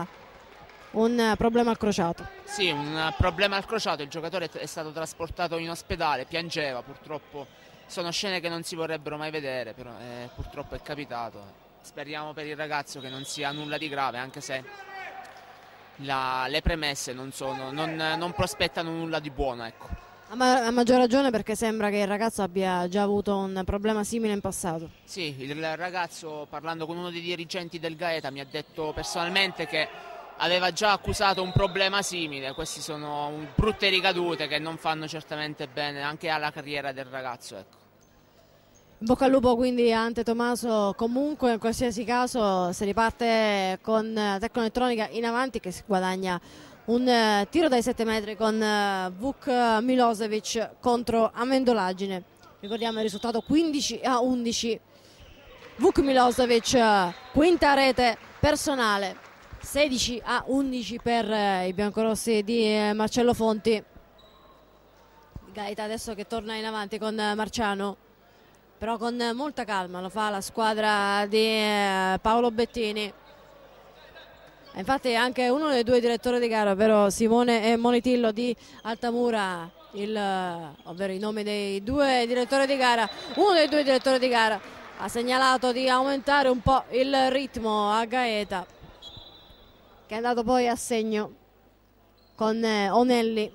[SPEAKER 1] un problema al crociato.
[SPEAKER 2] Sì, un problema al crociato, il giocatore è stato trasportato in ospedale, piangeva, purtroppo sono scene che non si vorrebbero mai vedere, però purtroppo è capitato. Speriamo per il ragazzo che non sia nulla di grave, anche se le premesse non prospettano nulla di buono, ecco.
[SPEAKER 1] A maggior ragione perché sembra che il ragazzo abbia già avuto un problema simile in passato.
[SPEAKER 2] Sì, il ragazzo, parlando con uno dei dirigenti del Gaeta, mi ha detto personalmente che aveva già accusato un problema simile. Queste sono brutte ricadute che non fanno certamente bene anche alla carriera del ragazzo, ecco.
[SPEAKER 1] In bocca al lupo quindi a Ante Tomaso. Comunque in qualsiasi caso si riparte con Tecnoelettronica in avanti, che si guadagna un tiro dai 7 metri con Vuk Milosevic contro Amendolagine. Ricordiamo il risultato 15-11. Vuk Milosevic, quinta rete personale, 16-11 per i biancorossi di Marcello Fonti. Gaeta adesso che torna in avanti con Marciano, però con molta calma lo fa la squadra di Paolo Bettini. Infatti anche uno dei due direttori di gara, ovvero Simone Monitillo di Altamura, ovvero i nomi dei due direttori di gara, uno dei due direttori di gara ha segnalato di aumentare un po' il ritmo a Gaeta, che è andato poi a segno con Onelli.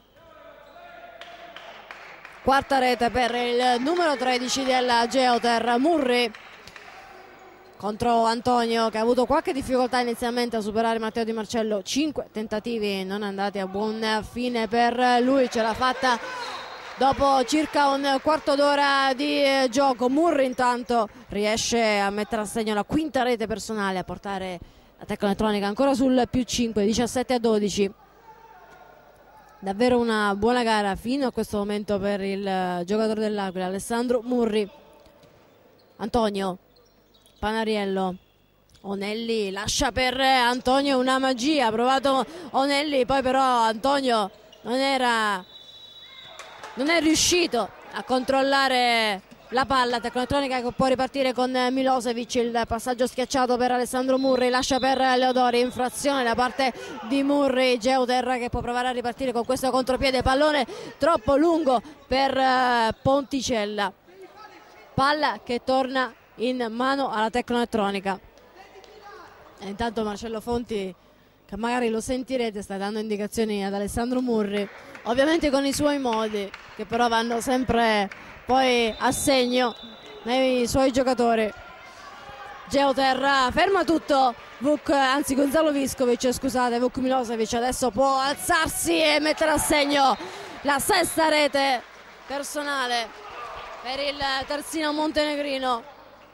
[SPEAKER 1] Quarta rete per il numero 13 della Geoter, Murri contro Antonio, che ha avuto qualche difficoltà inizialmente a superare Matteo Di Marcello. 5 tentativi non andati a buon fine per lui, ce l'ha fatta dopo circa un quarto d'ora di gioco. Murri intanto riesce a mettere a segno la quinta rete personale, a portare la Tecnoelettronica ancora sul più 5, 17-12. Davvero una buona gara fino a questo momento per il giocatore dell'Aquila, Alessandro Murri. Antonio, Panariello, Onelli lascia per Antonio, una magia, ha provato Onelli, poi però Antonio non è riuscito a controllare la palla. Tecnoelettronica che può ripartire con Milosevic, il passaggio schiacciato per Alessandro Murri, lascia per Leodori, infrazione da parte di Murri. Geoter che può provare a ripartire con questo contropiede, pallone troppo lungo per Ponticella, palla che torna in mano alla Tecnoelettronica. E intanto Marcello Fonti, che magari lo sentirete, sta dando indicazioni ad Alessandro Murri, ovviamente con i suoi modi, che però vanno sempre poi a segno nei suoi giocatori. Geoter ferma tutto, Gonzalo Viscovic, scusate, Vuk Milosevic adesso può alzarsi e mettere a segno la sesta rete personale per il terzino montenegrino.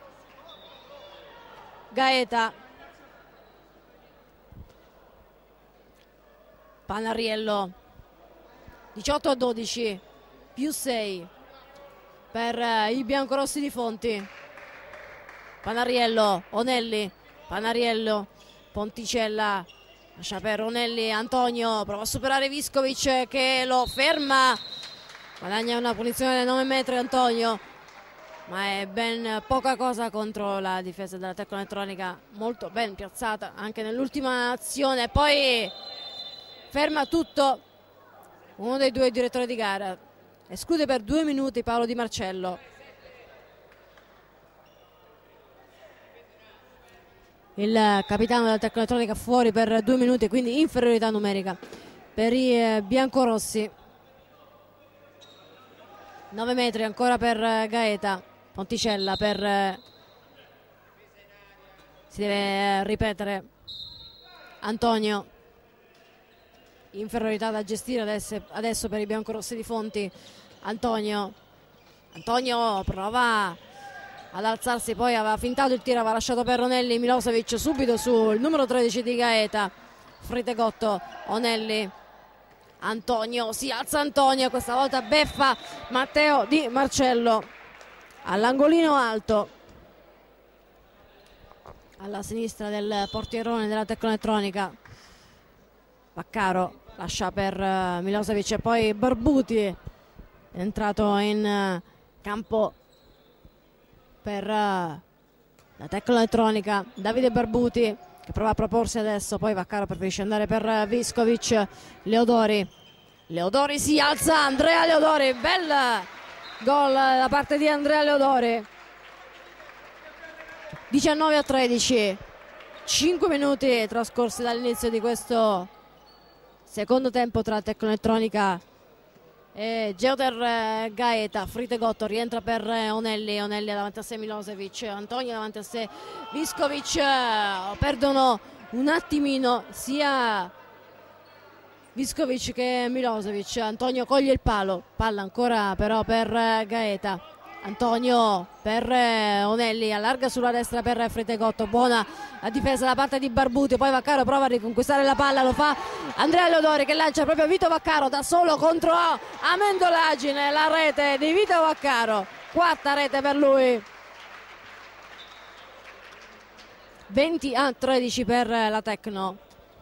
[SPEAKER 1] Gaeta, Panariello, 18-12, più 6 per i biancorossi di Fonti. Panariello, Onelli, Panariello, Ponticella lascia per Onelli, Antonio prova a superare Viscovic che lo ferma, guadagna una punizione da 9 metri Antonio, ma è ben poca cosa contro la difesa della Tecnoelettronica, molto ben piazzata anche nell'ultima azione. Poi ferma tutto uno dei due direttori di gara, esclude per 2 minuti Paolo Di Marcello. Il capitano della Tecnoelettronica fuori per 2 minuti, quindi inferiorità numerica per i biancorossi. 9 metri ancora per Gaeta. Ponticella si deve ripetere. Antonio, inferiorità da gestire adesso per i biancorossi di Fonti. Antonio prova ad alzarsi, poi aveva fintato il tiro, aveva lasciato per Onelli. Milosevic subito sul numero 13 di Gaeta, Fritegotto, Onelli, Antonio, si alza Antonio, questa volta beffa Matteo Di Marcello all'angolino alto alla sinistra del portierone della Tecnoelettronica. Vaccaro lascia per Milosevic e poi Barbuti è entrato in campo per la Tecnoelettronica. Davide Barbuti che prova a proporsi adesso, poi Vaccaro preferisce andare per Viscovic. Leodori si alza, Andrea Leodori, bel gol da parte di Andrea Leodori. 19-13, 5 minuti trascorsi dall'inizio di questo secondo tempo tra Tecnoelettronica Geoter Gaeta. Fritegotto rientra per Onelli davanti a sé Milosevic, Antonio davanti a sé Viskovic, perdono un attimino sia Viskovic che Milosevic. Antonio coglie il palla ancora però per Gaeta. Antonio per Onelli, allarga sulla destra per Fritegotto, buona la difesa da parte di Barbuti, poi Vaccaro prova a riconquistare la palla, lo fa Andrea Leodori che lancia proprio Vito Vaccaro da solo contro Amendolagine, la rete di Vito Vaccaro, quarta rete per lui. 20-13 per la Tecno,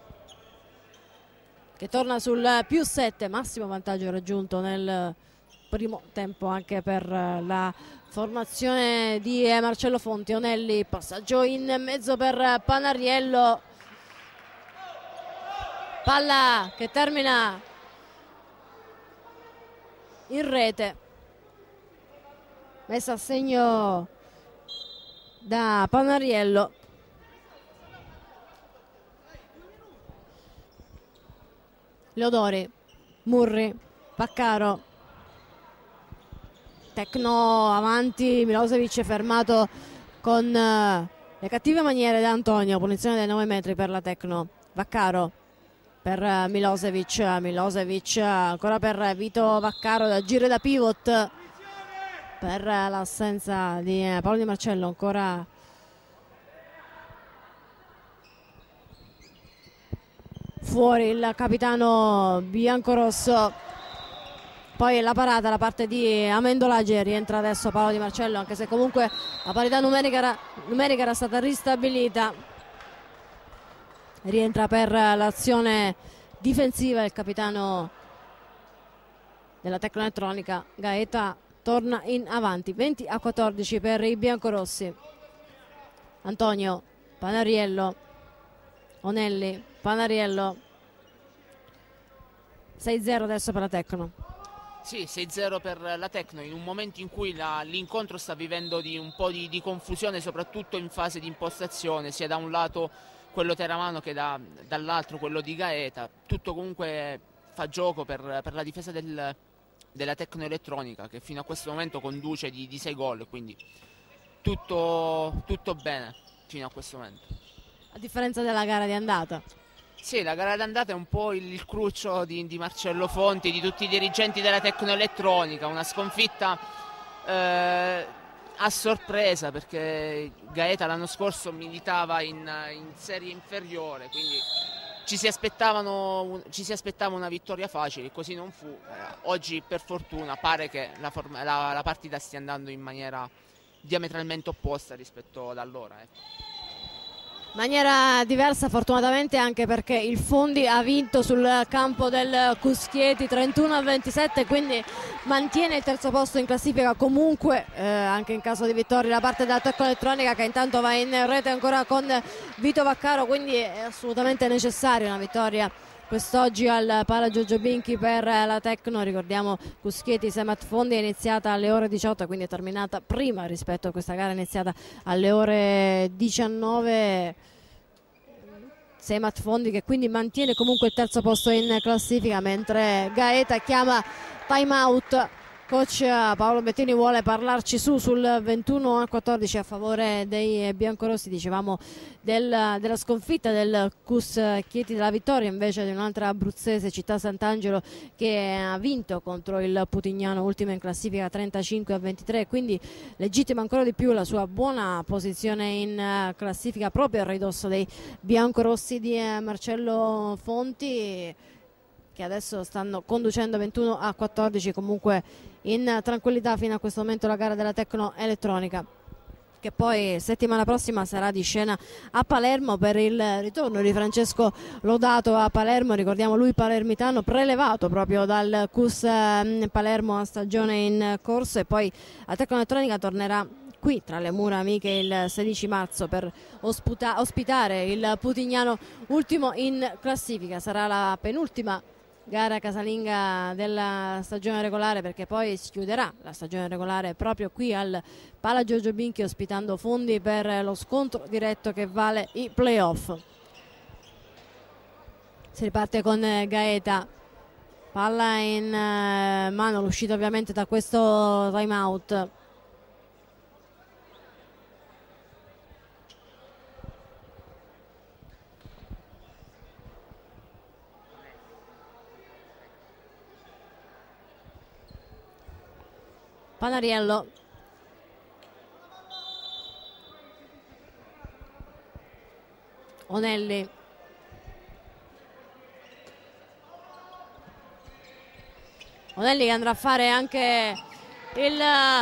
[SPEAKER 1] che torna sul +7, massimo vantaggio raggiunto nel primo tempo anche per la formazione di Marcello Fonti. Onelli, passaggio in mezzo per Panariello, palla che termina in rete, messa a segno da Panariello. Leodori, Murri, Vaccaro, Tecno avanti, Milosevic è fermato con le cattive maniere da Antonio, punizione dai 9 metri per la Tecno. Vaccaro per Milosevic, ancora per Vito Vaccaro, da giro da pivot per l'assenza di Paolo Di Marcello, ancora fuori il capitano biancorosso. Poi la parata da parte di Amendolage, rientra adesso Paolo Di Marcello, anche se comunque la parità numerica era stata ristabilita. Rientra per l'azione difensiva il capitano della Tecnoelettronica. Gaeta torna in avanti, 20-14 per i biancorossi. Antonio, Panariello, Onelli, Panariello, 6-0 adesso per la Tecno.
[SPEAKER 2] Sì, 6-0 per la Tecno, in un momento in cui l'incontro sta vivendo un po' di confusione, soprattutto in fase di impostazione, sia da un lato quello Teramano che dall'altro quello di Gaeta. Tutto comunque fa gioco per la difesa della Tecnoelettronica, che fino a questo momento conduce di 6 gol, quindi tutto bene fino a questo momento.
[SPEAKER 1] A differenza della gara di andata.
[SPEAKER 2] Sì, la gara d'andata è un po' il cruccio di Marcello Fonti, di tutti i dirigenti della Tecnoelettronica, una sconfitta a sorpresa, perché Gaeta l'anno scorso militava in serie inferiore, quindi ci si aspettava una vittoria facile, così non fu. Oggi per fortuna pare che la partita stia andando in maniera diametralmente opposta rispetto ad allora.
[SPEAKER 1] Maniera diversa fortunatamente, anche perché il Fondi ha vinto sul campo del Cuschieti 31-27, quindi mantiene il terzo posto in classifica comunque, anche in caso di vittoria da parte della Tecnoelettronica, che intanto va in rete ancora con Vito Vaccaro, quindi è assolutamente necessaria una vittoria quest'oggi al Pala Giorgio Binchi per la Tecno. Ricordiamo Cuschieti Semat Fondi è iniziata alle ore 18, quindi è terminata prima rispetto a questa gara iniziata alle ore 19. Semat Fondi che quindi mantiene comunque il terzo posto in classifica, mentre Gaeta chiama time out. Coach Paolo Bettini vuole parlarci sul 21-14 a favore dei biancorossi. Dicevamo della sconfitta del Cuschieti, della vittoria invece di un'altra abruzzese, Città Sant'Angelo, che ha vinto contro il Putignano, ultima in classifica 35-23, quindi legittima ancora di più la sua buona posizione in classifica proprio al ridosso dei biancorossi di Marcello Fonti, che adesso stanno conducendo 21-14 comunque in tranquillità fino a questo momento la gara della Tecnoelettronica, che poi settimana prossima sarà di scena a Palermo per il ritorno di Francesco Lodato a Palermo. Ricordiamo lui palermitano, prelevato proprio dal CUS Palermo a stagione in corso, e poi la Tecnoelettronica tornerà qui tra le mura amiche il 16 marzo per ospitare il Putignano, ultimo in classifica. Sarà la penultima gara casalinga della stagione regolare, perché poi si chiuderà la stagione regolare proprio qui al Pala Giorgio Binchi, ospitando Fondi per lo scontro diretto che vale i playoff. Si riparte con Gaeta, Palla in mano, l'uscita ovviamente da questo time out. Panariello. Onelli. Onelli che andrà a fare anche il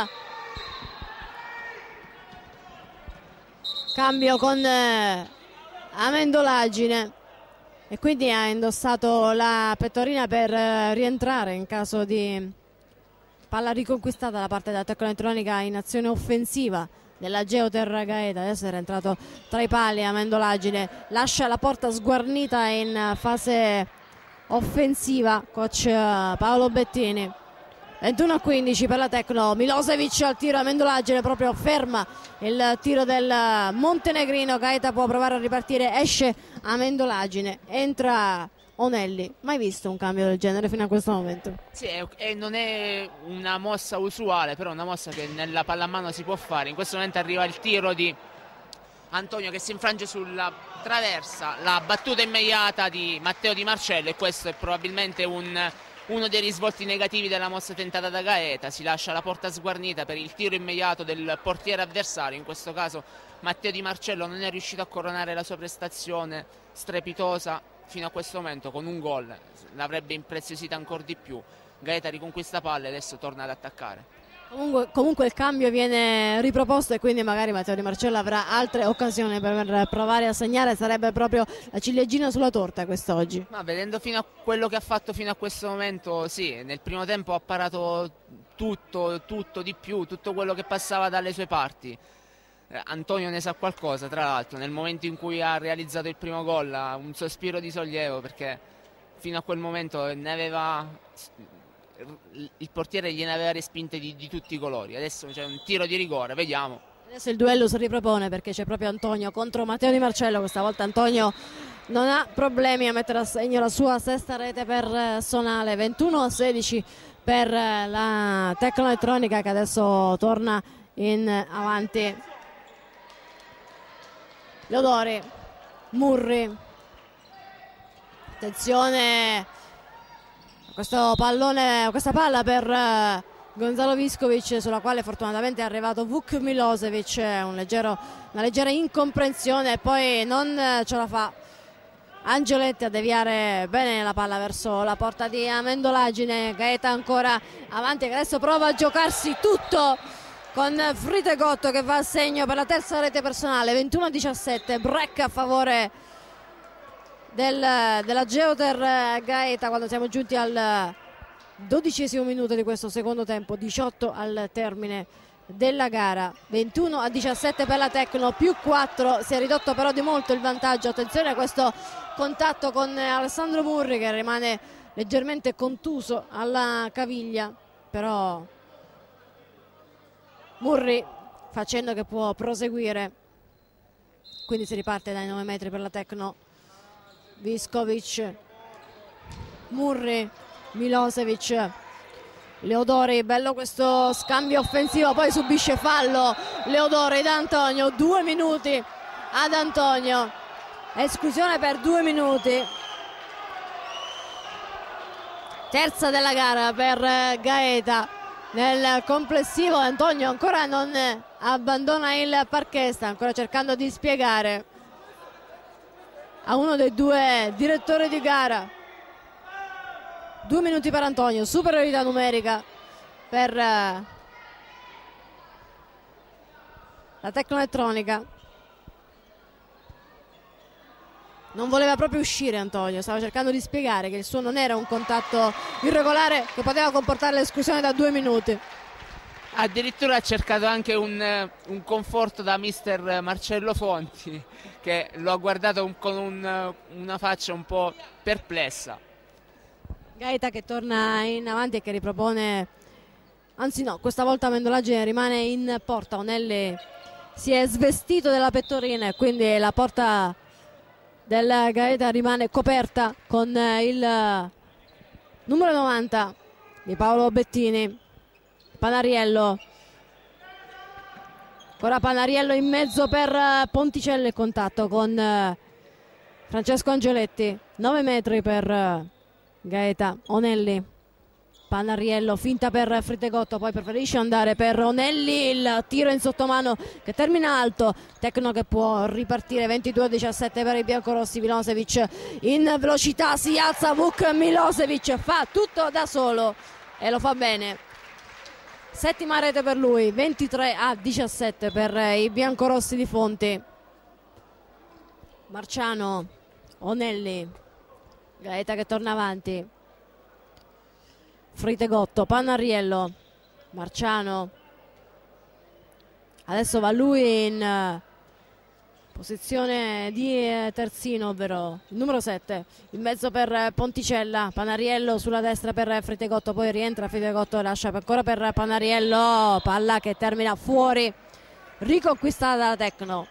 [SPEAKER 1] cambio con Amendolagine e quindi ha indossato la pettorina per rientrare in caso di palla riconquistata da parte della Tecnoelettronica in azione offensiva della Geoter Gaeta. Adesso è rientrato tra i pali Amendolagine, lascia la porta sguarnita in fase offensiva coach Paolo Bettini. 21-15 per la Tecno. Milosevic al tiro, Amendolagine proprio ferma il tiro del montenegrino. Gaeta può provare a ripartire, esce Amendolagine, entra Onelli. Mai visto un cambio del genere fino a questo momento?
[SPEAKER 2] Sì, e non è una mossa usuale, però una mossa che nella pallamano si può fare. In questo momento arriva il tiro di Antonio che si infrange sulla traversa, la battuta immediata di Matteo Di Marcello, e questo è probabilmente uno dei risvolti negativi della mossa tentata da Gaeta. Si lascia la porta sguarnita per il tiro immediato del portiere avversario. In questo caso Matteo Di Marcello non è riuscito a coronare la sua prestazione strepitosa fino a questo momento con un gol, l'avrebbe impreziosita ancora di più. Gaeta riconquista palla e adesso torna ad attaccare.
[SPEAKER 1] Comunque il cambio viene riproposto e quindi magari Matteo Di Marcello avrà altre occasioni per provare a segnare. Sarebbe proprio la ciliegina sulla torta quest'oggi.
[SPEAKER 2] Ma vedendo fino a quello che ha fatto fino a questo momento, sì, nel primo tempo ha parato tutto di più, tutto quello che passava dalle sue parti. Antonio ne sa qualcosa, tra l'altro nel momento in cui ha realizzato il primo gol ha un sospiro di sollievo, perché fino a quel momento il portiere gliene aveva respinte di tutti i colori. Adesso c'è un tiro di rigore, vediamo.
[SPEAKER 1] Adesso il duello si ripropone perché c'è proprio Antonio contro Matteo Di Marcello. Questa volta Antonio non ha problemi a mettere a segno la sua sesta rete personale. 21-16 per la Tecnoelettronica che adesso torna in avanti. Leodori, Murri, attenzione a questo pallone, a questa palla per Gonzalo Viskovic, sulla quale fortunatamente è arrivato Vuk Milosevic. Una leggera incomprensione e poi non ce la fa Angioletti a deviare bene la palla verso la porta di Amendolagine. Gaeta ancora avanti che adesso prova a giocarsi tutto con Fritegotto che va a segno per la terza rete personale. 21-17, break a favore della Geoter Gaeta quando siamo giunti al 12° minuto di questo secondo tempo, 18 al termine della gara. 21-17 per la Tecno, più 4, si è ridotto però di molto il vantaggio. Attenzione a questo contatto con Alessandro Murri che rimane leggermente contuso alla caviglia, però Murri facendo che può proseguire, quindi si riparte dai 9 metri per la Tecno. Viskovic, Murri, Milosevic, Leodori, bello questo scambio offensivo, poi subisce fallo Leodori da Antonio, 2 minuti ad Antonio, esclusione per 2 minuti, terza della gara per Gaeta. Nel complessivo Antonio ancora non abbandona il parquet, sta ancora cercando di spiegare a uno dei due direttori di gara. 2 minuti per Antonio, superiorità numerica per la Tecnoelettronica. Non voleva proprio uscire Antonio, stava cercando di spiegare che il suo non era un contatto irregolare che poteva comportare l'esclusione da 2 minuti.
[SPEAKER 2] Addirittura ha cercato anche un conforto da mister Marcello Fonti, che lo ha guardato con una faccia un po' perplessa.
[SPEAKER 1] Gaeta che torna in avanti e che ripropone, anzi no, questa volta Amendolagine rimane in porta. Onelli si è svestito della pettorina e quindi la porta del Gaeta rimane coperta con il numero 90 di Paolo Bettini. Panariello, ancora Panariello in mezzo per Ponticelli, il contatto con Francesco Angeletti, 9 metri per Gaeta. Onelli, Panariello, finta per Fritegotto, poi preferisce andare per Onelli, il tiro in sottomano che termina alto. Tecno che può ripartire, 22-17 per i biancorossi. Milosevic in velocità, si alza Vuk Milosevic, fa tutto da solo e lo fa bene. Settima rete per lui, 23-17 per i biancorossi di Fonti. Marciano, Onelli, Gaeta che torna avanti. Fritegotto, Panariello, Marciano, adesso va lui in posizione di terzino, ovvero il numero 7, in mezzo per Ponticella. Panariello sulla destra per Fritegotto, poi rientra Fritegotto e lascia ancora per Panariello, palla che termina fuori, riconquistata dalla Tecno.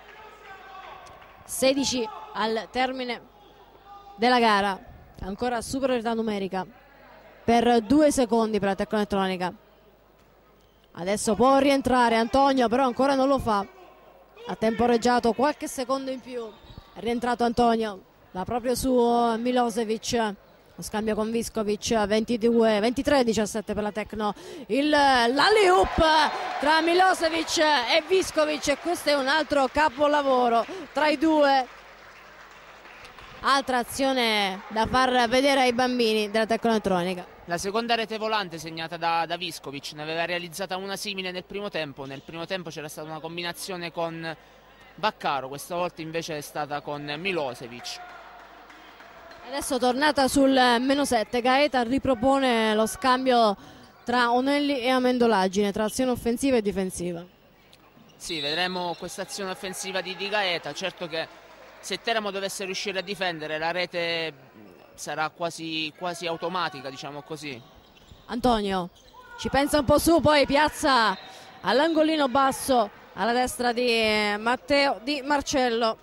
[SPEAKER 1] 16 al termine della gara, ancora superiorità numerica per 2 secondi per la Tecnoelettronica. Adesso può rientrare Antonio, però ancora non lo fa, ha temporeggiato qualche secondo in più. È rientrato Antonio, va proprio su Milosevic, lo scambio con Viskovic. 23-17 per la Tecno. L'alley-oop tra Milosevic e Viskovic, e questo è un altro capolavoro tra i due. Altra azione da far vedere ai bambini della Tecnoelettronica.
[SPEAKER 2] La seconda rete volante segnata da Viskovic, ne aveva realizzata una simile nel primo tempo. Nel primo tempo c'era stata una combinazione con Vaccaro, questa volta invece è stata con Milosevic.
[SPEAKER 1] Adesso tornata sul -7, Gaeta ripropone lo scambio tra Onelli e Amendolaggine, tra azione offensiva e difensiva.
[SPEAKER 2] Sì, vedremo questa azione offensiva di Gaeta. Certo che se Teramo dovesse riuscire a difendere, la rete sarà quasi automatica, diciamo così.
[SPEAKER 1] Antonio ci pensa un po' su, poi piazza all'angolino basso alla destra di Matteo Di Marcello.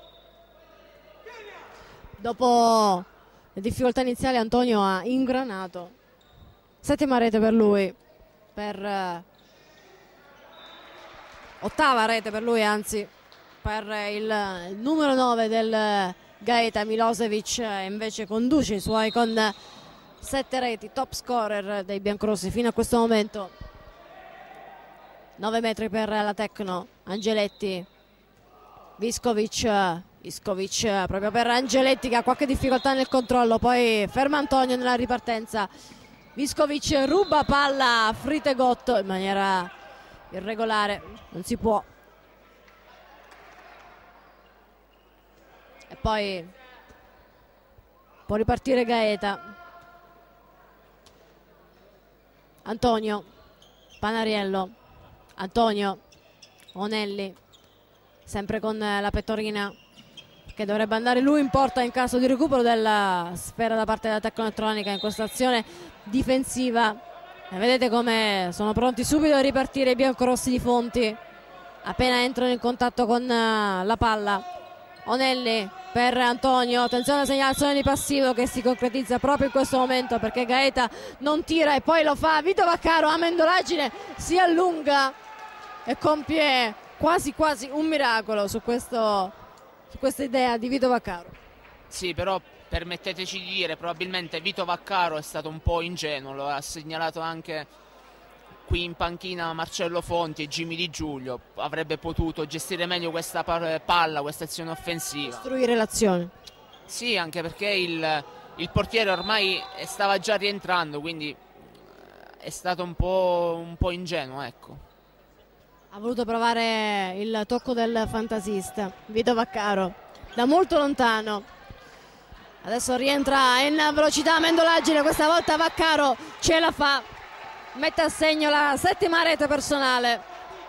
[SPEAKER 1] Dopo le difficoltà iniziali Antonio ha ingranato. Settima rete per lui, ottava rete per lui, anzi, per il numero 9 del Gaeta. Milosevic invece conduce i suoi con 7 reti, top scorer dei biancorossi fino a questo momento. 9 metri per la Tecno. Angeletti, Viskovic proprio per Angeletti che ha qualche difficoltà nel controllo, poi ferma Antonio nella ripartenza. Viskovic ruba palla a Fritegotto in maniera irregolare, non si può. E poi può ripartire Gaeta. Antonio, Panariello, Antonio, Onelli, sempre con la pettorina che dovrebbe andare lui in porta in caso di recupero della sfera da parte della Tecnoelettronica in questa azione difensiva. E vedete come sono pronti subito a ripartire i biancorossi di Fonti appena entrano in contatto con la palla. Onelli per Antonio, attenzione alla segnalazione di passivo che si concretizza proprio in questo momento perché Gaeta non tira e poi lo fa Vito Vaccaro. Amendolaggine si allunga e compie quasi un miracolo su questa idea di Vito Vaccaro.
[SPEAKER 2] Sì, però permetteteci di dire, probabilmente Vito Vaccaro è stato un po' ingenuo, lo ha segnalato anche qui in panchina Marcello Fonti e Jimmy Di Giulio. Avrebbe potuto gestire meglio questa palla, questa azione offensiva.
[SPEAKER 1] Costruire l'azione.
[SPEAKER 2] Sì, anche perché il portiere ormai stava già rientrando, quindi è stato un po' ingenuo, ecco.
[SPEAKER 1] Ha voluto provare il tocco del fantasista Vito Vaccaro da molto lontano. Adesso rientra in velocità Amendolaggine, questa volta Vaccaro ce la fa, mette a segno la settima rete personale.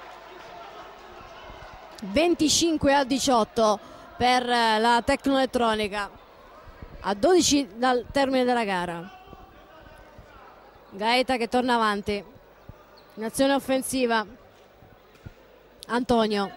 [SPEAKER 1] 25-18 per la Tecnoelettronica, a 12 dal termine della gara. Gaeta che torna avanti in azione offensiva. Antonio,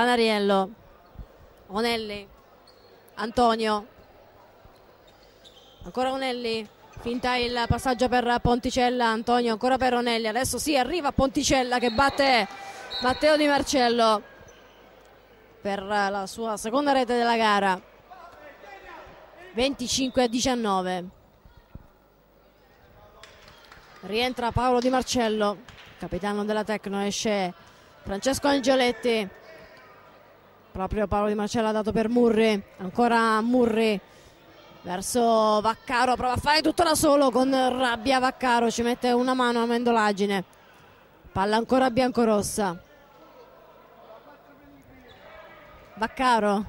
[SPEAKER 1] Panariello, Onelli, Antonio, ancora Onelli, finta il passaggio per Ponticella, Antonio ancora per Onelli, adesso sì, arriva Ponticella che batte Matteo Di Marcello per la sua seconda rete della gara. 25-19. Rientra Paolo Di Marcello, capitano della Tecno, esce Francesco Angioletti, proprio Paolo Di Marcello ha dato per Murri, ancora Murri verso Vaccaro, prova a fare tutto da solo con rabbia Vaccaro, ci mette una mano a Mendolaggine, palla ancora biancorossa. Vaccaro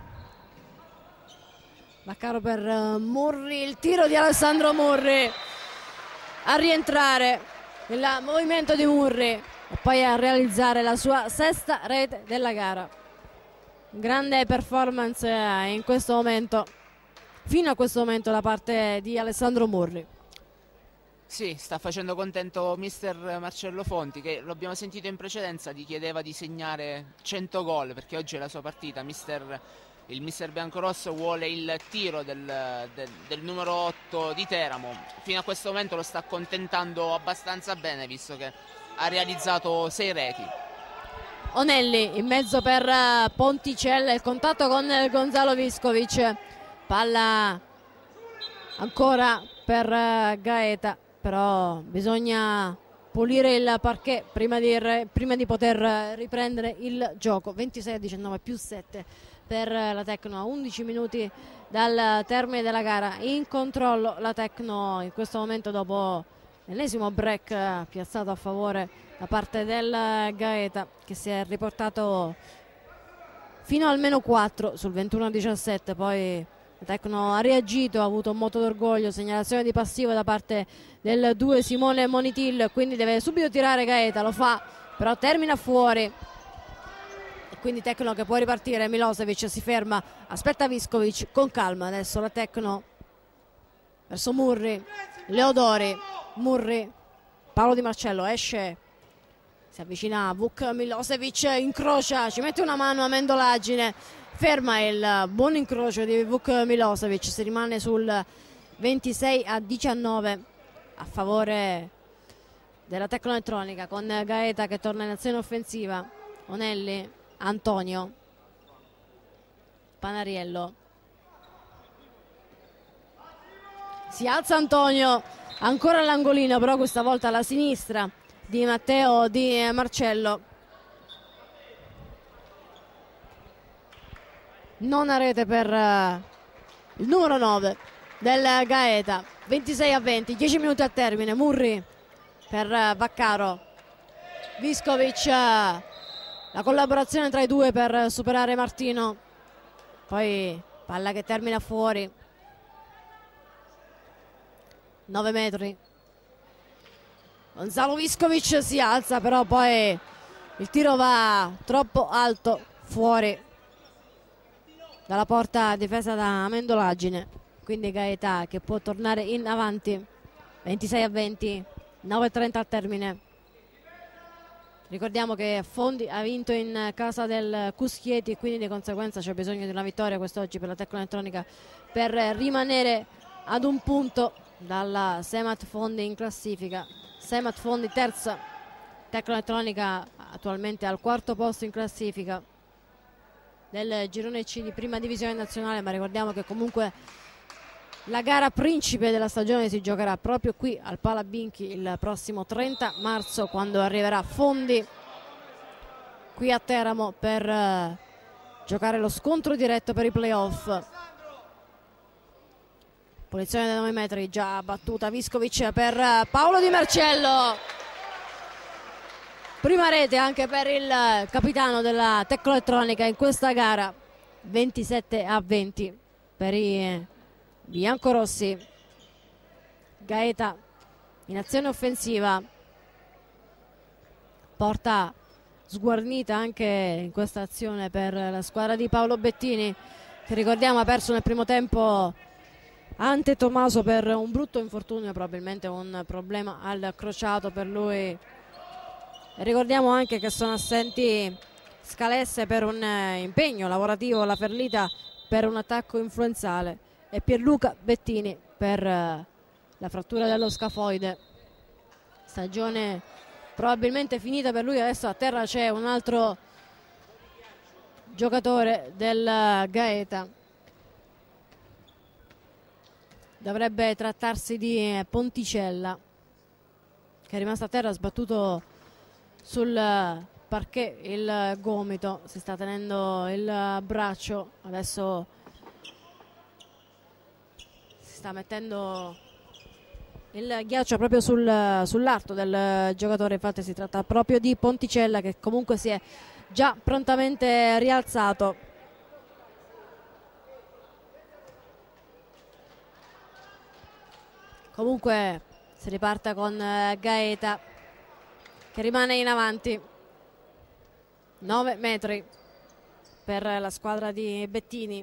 [SPEAKER 1] per Murri, il tiro di Alessandro Murri, a rientrare il movimento di Murri e poi a realizzare la sua sesta rete della gara. Grande performance in questo momento, fino a questo momento, da parte di Alessandro Murri.
[SPEAKER 2] Sì, sta facendo contento mister Marcello Fonti, che lo abbiamo sentito in precedenza, gli chiedeva di segnare 100 gol perché oggi è la sua partita. Il mister biancorosso vuole il tiro del numero 8 di Teramo. Fino a questo momento lo sta accontentando abbastanza bene, visto che ha realizzato 6 reti.
[SPEAKER 1] Onelli in mezzo per Ponticella, il contatto con Gonzalo Viscovic, palla ancora per Gaeta, però bisogna pulire il parquet prima di poter riprendere il gioco. 26-19 più 7 per la Tecno a 11 minuti dal termine della gara. In controllo la Tecno in questo momento dopo l'ennesimo break piazzato a favore da parte del Gaeta, che si è riportato fino al meno 4 sul 21-17. Poi la Tecno ha reagito, ha avuto un moto d'orgoglio, segnalazione di passivo da parte del 2 Simone Monitil, quindi deve subito tirare Gaeta, lo fa, però termina fuori. E quindi Tecno che può ripartire, Milosevic si ferma, aspetta Viscovic con calma, adesso la Tecno verso Murri, Leodori, Murri, Paolo Di Marcello esce, si avvicina a Vuk Milosevic, incrocia, ci mette una mano a Mendolaggine, ferma il buon incrocio di Vuk Milosevic, si rimane sul 26-19 a favore della Tecno Elettronica, con Gaeta che torna in azione offensiva. Onelli, Antonio, Panariello, si alza Antonio, ancora all'angolino, però questa volta alla sinistra di Matteo Di Marcello. Nona rete per il numero 9 del Gaeta. 26-20, 10 minuti al termine. Murri per Vaccaro, Viscovic, la collaborazione tra i due per superare Martino, poi palla che termina fuori, 9 metri. Gonzalo Viscovic si alza, però poi il tiro va troppo alto, fuori dalla porta difesa da Mendolaggine, quindi Gaeta che può tornare in avanti. 26-20, 9:30 al termine. Ricordiamo che Fondi ha vinto in casa del Cuschieti e quindi di conseguenza c'è bisogno di una vittoria quest'oggi per la Tecno Elettronica per rimanere ad un punto dalla Semat Fondi in classifica. Semat Fondi terza, Tecno Elettronica attualmente al quarto posto in classifica del girone C di prima divisione nazionale, ma ricordiamo che comunque la gara principe della stagione si giocherà proprio qui al Palabinchi il prossimo 30 marzo, quando arriverà Fondi qui a Teramo per giocare lo scontro diretto per i playoff. Punizione da 9 metri già battuta, Viscovic per Paolo Di Marcello, prima rete anche per il capitano della Tecno Elettronica in questa gara. 27-20 per i biancorossi. Gaeta in azione offensiva, porta sguarnita anche in questa azione per la squadra di Paolo Bettini, che ricordiamo ha perso nel primo tempo ante Tommaso per un brutto infortunio, probabilmente un problema al crociato per lui. E ricordiamo anche che sono assenti Scalesse per un impegno lavorativo, la Ferlita per un attacco influenzale e Pierluca Bettini per la frattura dello scafoide. Stagione probabilmente finita per lui. Adesso a terra c'è un altro giocatore del Gaeta. Dovrebbe trattarsi di Ponticella, che è rimasto a terra sbattuto sul parquet, il gomito, si sta tenendo il braccio, adesso si sta mettendo il ghiaccio proprio sull'arto del giocatore. Infatti si tratta proprio di Ponticella, che comunque si è già prontamente rialzato. Comunque si riparte con Gaeta, che rimane in avanti. 9 metri per la squadra di Bettini.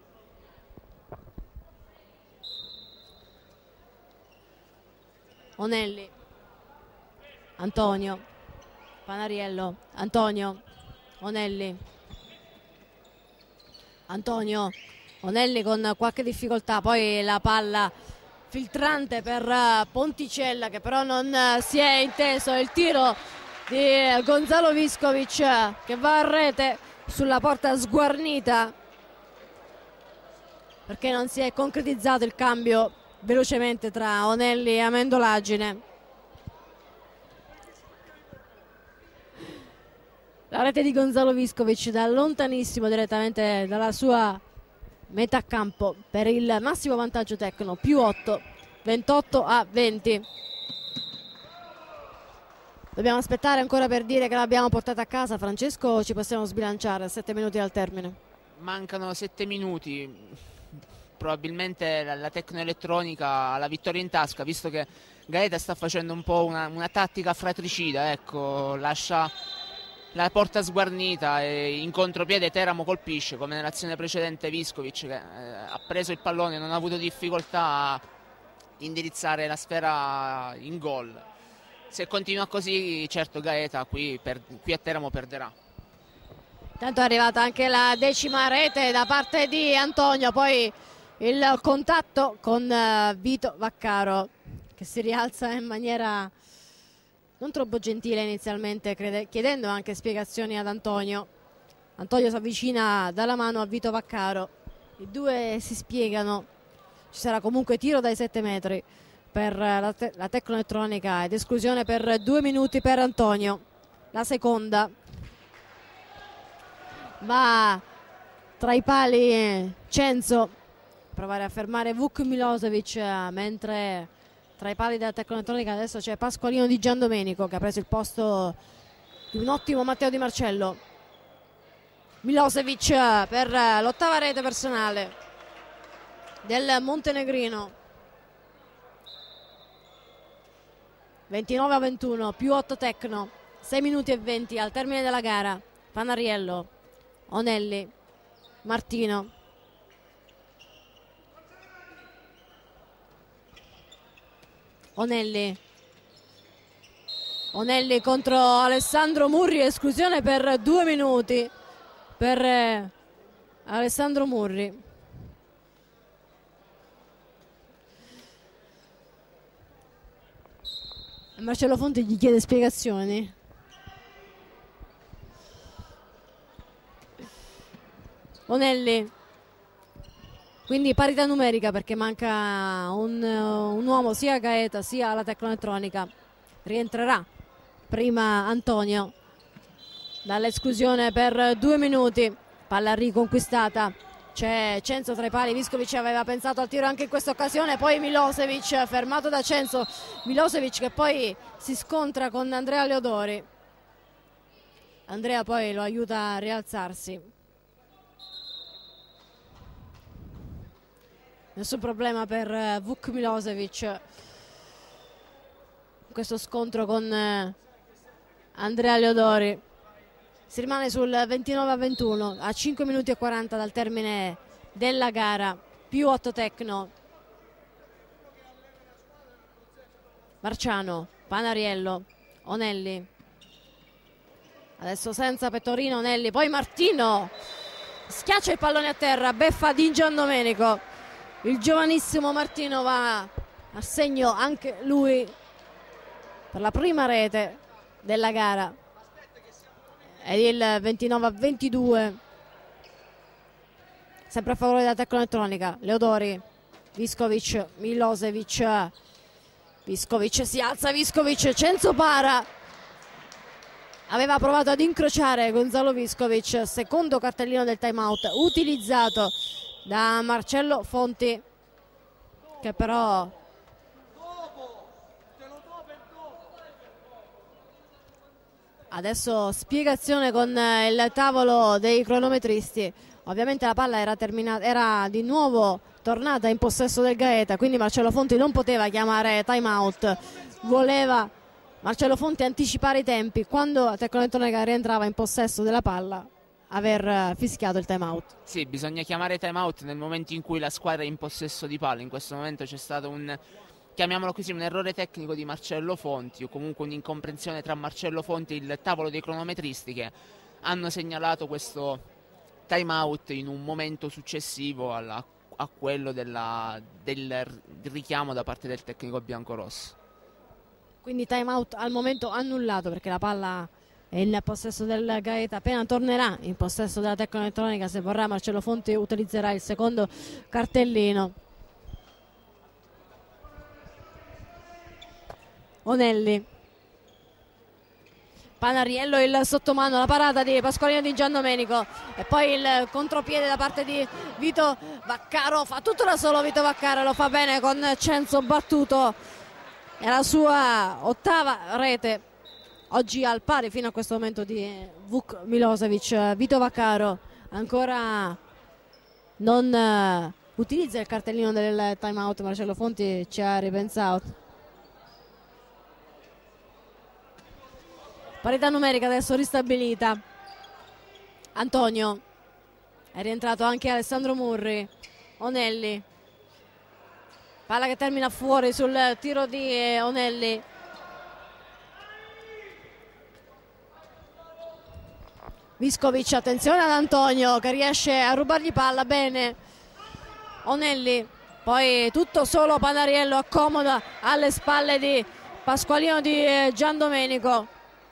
[SPEAKER 1] Onelli, Antonio, Panariello, Antonio, Onelli, Antonio, Onelli con qualche difficoltà, poi la palla filtrante per Ponticella, che però non si è inteso. Il tiro di Gonzalo Viscovic che va a rete sulla porta sguarnita, perché non si è concretizzato il cambio velocemente tra Onelli e Amendolagine. La rete di Gonzalo Viscovic da lontanissimo, direttamente dalla sua metà campo, per il massimo vantaggio Tecno, più 8, 28-20. Dobbiamo aspettare ancora per dire che l'abbiamo portata a casa, Francesco, o ci possiamo sbilanciare a 7 minuti dal termine?
[SPEAKER 2] Mancano 7 minuti, probabilmente la Tecno Elettronica ha la vittoria in tasca, visto che Gaeta sta facendo un po' una tattica fratricida, ecco, lascia la porta sguarnita e in contropiede Teramo colpisce, come nell'azione precedente Viscovic, che ha preso il pallone e non ha avuto difficoltà a indirizzare la sfera in gol. Se continua così, certo Gaeta qui a Teramo perderà.
[SPEAKER 1] Tanto è arrivata anche la 10ª rete da parte di Antonio, poi il contatto con Vito Vaccaro, che si rialza in maniera non troppo gentile inizialmente, chiedendo anche spiegazioni ad Antonio. Antonio si avvicina dalla mano a Vito Vaccaro, i due si spiegano. Ci sarà comunque tiro dai 7 metri per la Tecno Elettronica ed esclusione per 2 minuti per Antonio. La seconda va tra i pali Cenzo, provare a fermare Vuk Milosevic, mentre tra i pali della Tecno Elettronica adesso c'è Pasqualino Di Giandomenico, che ha preso il posto di un ottimo Matteo Di Marcello. Milosevic per l'8ª rete personale del montenegrino. 29-21, più 8 Tecno, 6 minuti e 20 al termine della gara. Panariello, Onelli, Martino, Onelli contro Alessandro Murri, esclusione per 2 minuti per Alessandro Murri. Marcello Fonte gli chiede spiegazioni. Onelli, quindi parità numerica, perché manca un uomo sia a Gaeta sia alla Tecno Elettronica. Rientrerà prima Antonio dall'esclusione per 2 minuti. Palla riconquistata, c'è Cenzo tra i pali. Viscovic aveva pensato al tiro anche in questa occasione, poi Milosevic fermato da Cenzo. Milosevic che poi si scontra con Andrea Leodori. Andrea poi lo aiuta a rialzarsi. Nessun problema per Vuk Milosevic, questo scontro con Andrea Leodori. Si rimane sul 29-21 a 5 minuti e 40 dal termine della gara, più 8 Tecno. Marciano, Panariello, Onelli, adesso senza pettorino Onelli, poi Martino schiaccia il pallone a terra, beffa Di Giandomenico. il giovanissimo Martino va a segno anche lui per la prima rete della gara ed il 29-22 sempre a favore della Tecnoelettronica. Leodori, Viskovic, Milosevic, Viskovic si alza, Viskovic, Cenzo Para aveva provato ad incrociare Gonzalo Viskovic, secondo cartellino del timeout utilizzato da Marcello Fonti, che però adesso spiegazione con il tavolo dei cronometristi. Ovviamente la palla era di nuovo tornata in possesso del Gaeta, quindi Marcello Fonti non poteva chiamare timeout, voleva Marcello Fonti anticipare i tempi quando la Tecnoelettronica rientrava in possesso della palla, aver fischiato il timeout.
[SPEAKER 2] Sì, bisogna chiamare timeout nel momento in cui la squadra è in possesso di palla. In questo momento c'è stato chiamiamolo così, un errore tecnico di Marcello Fonti, o comunque un'incomprensione tra Marcello Fonti e il tavolo dei cronometristi, che hanno segnalato questo timeout in un momento successivo a quello del richiamo da parte del tecnico biancorosso.
[SPEAKER 1] Quindi timeout al momento annullato, perché la palla è in possesso del Gaeta. Appena tornerà in possesso della Tecnoelettronica, se vorrà, Marcello Fonti utilizzerà il secondo cartellino. Onelli, Panariello, il sottomano, la parata di Pasqualino Di Giandomenico e poi il contropiede da parte di Vito Vaccaro. Fa tutto da solo Vito Vaccaro, lo fa bene con Cenzo battuto. È la sua ottava rete oggi al pari fino a questo momento di Vuk Milosevic. Vito Vaccaro ancora non utilizza il cartellino del timeout. Marcello Fonti ci ha ripensato. Parità numerica adesso ristabilita. Antonio, è rientrato anche Alessandro Murri. Onelli, palla che termina fuori sul tiro di Onelli. Viskovic, attenzione ad Antonio che riesce a rubargli palla, bene Onelli, poi tutto solo Panariello, accomoda alle spalle di Pasqualino Di Giandomenico.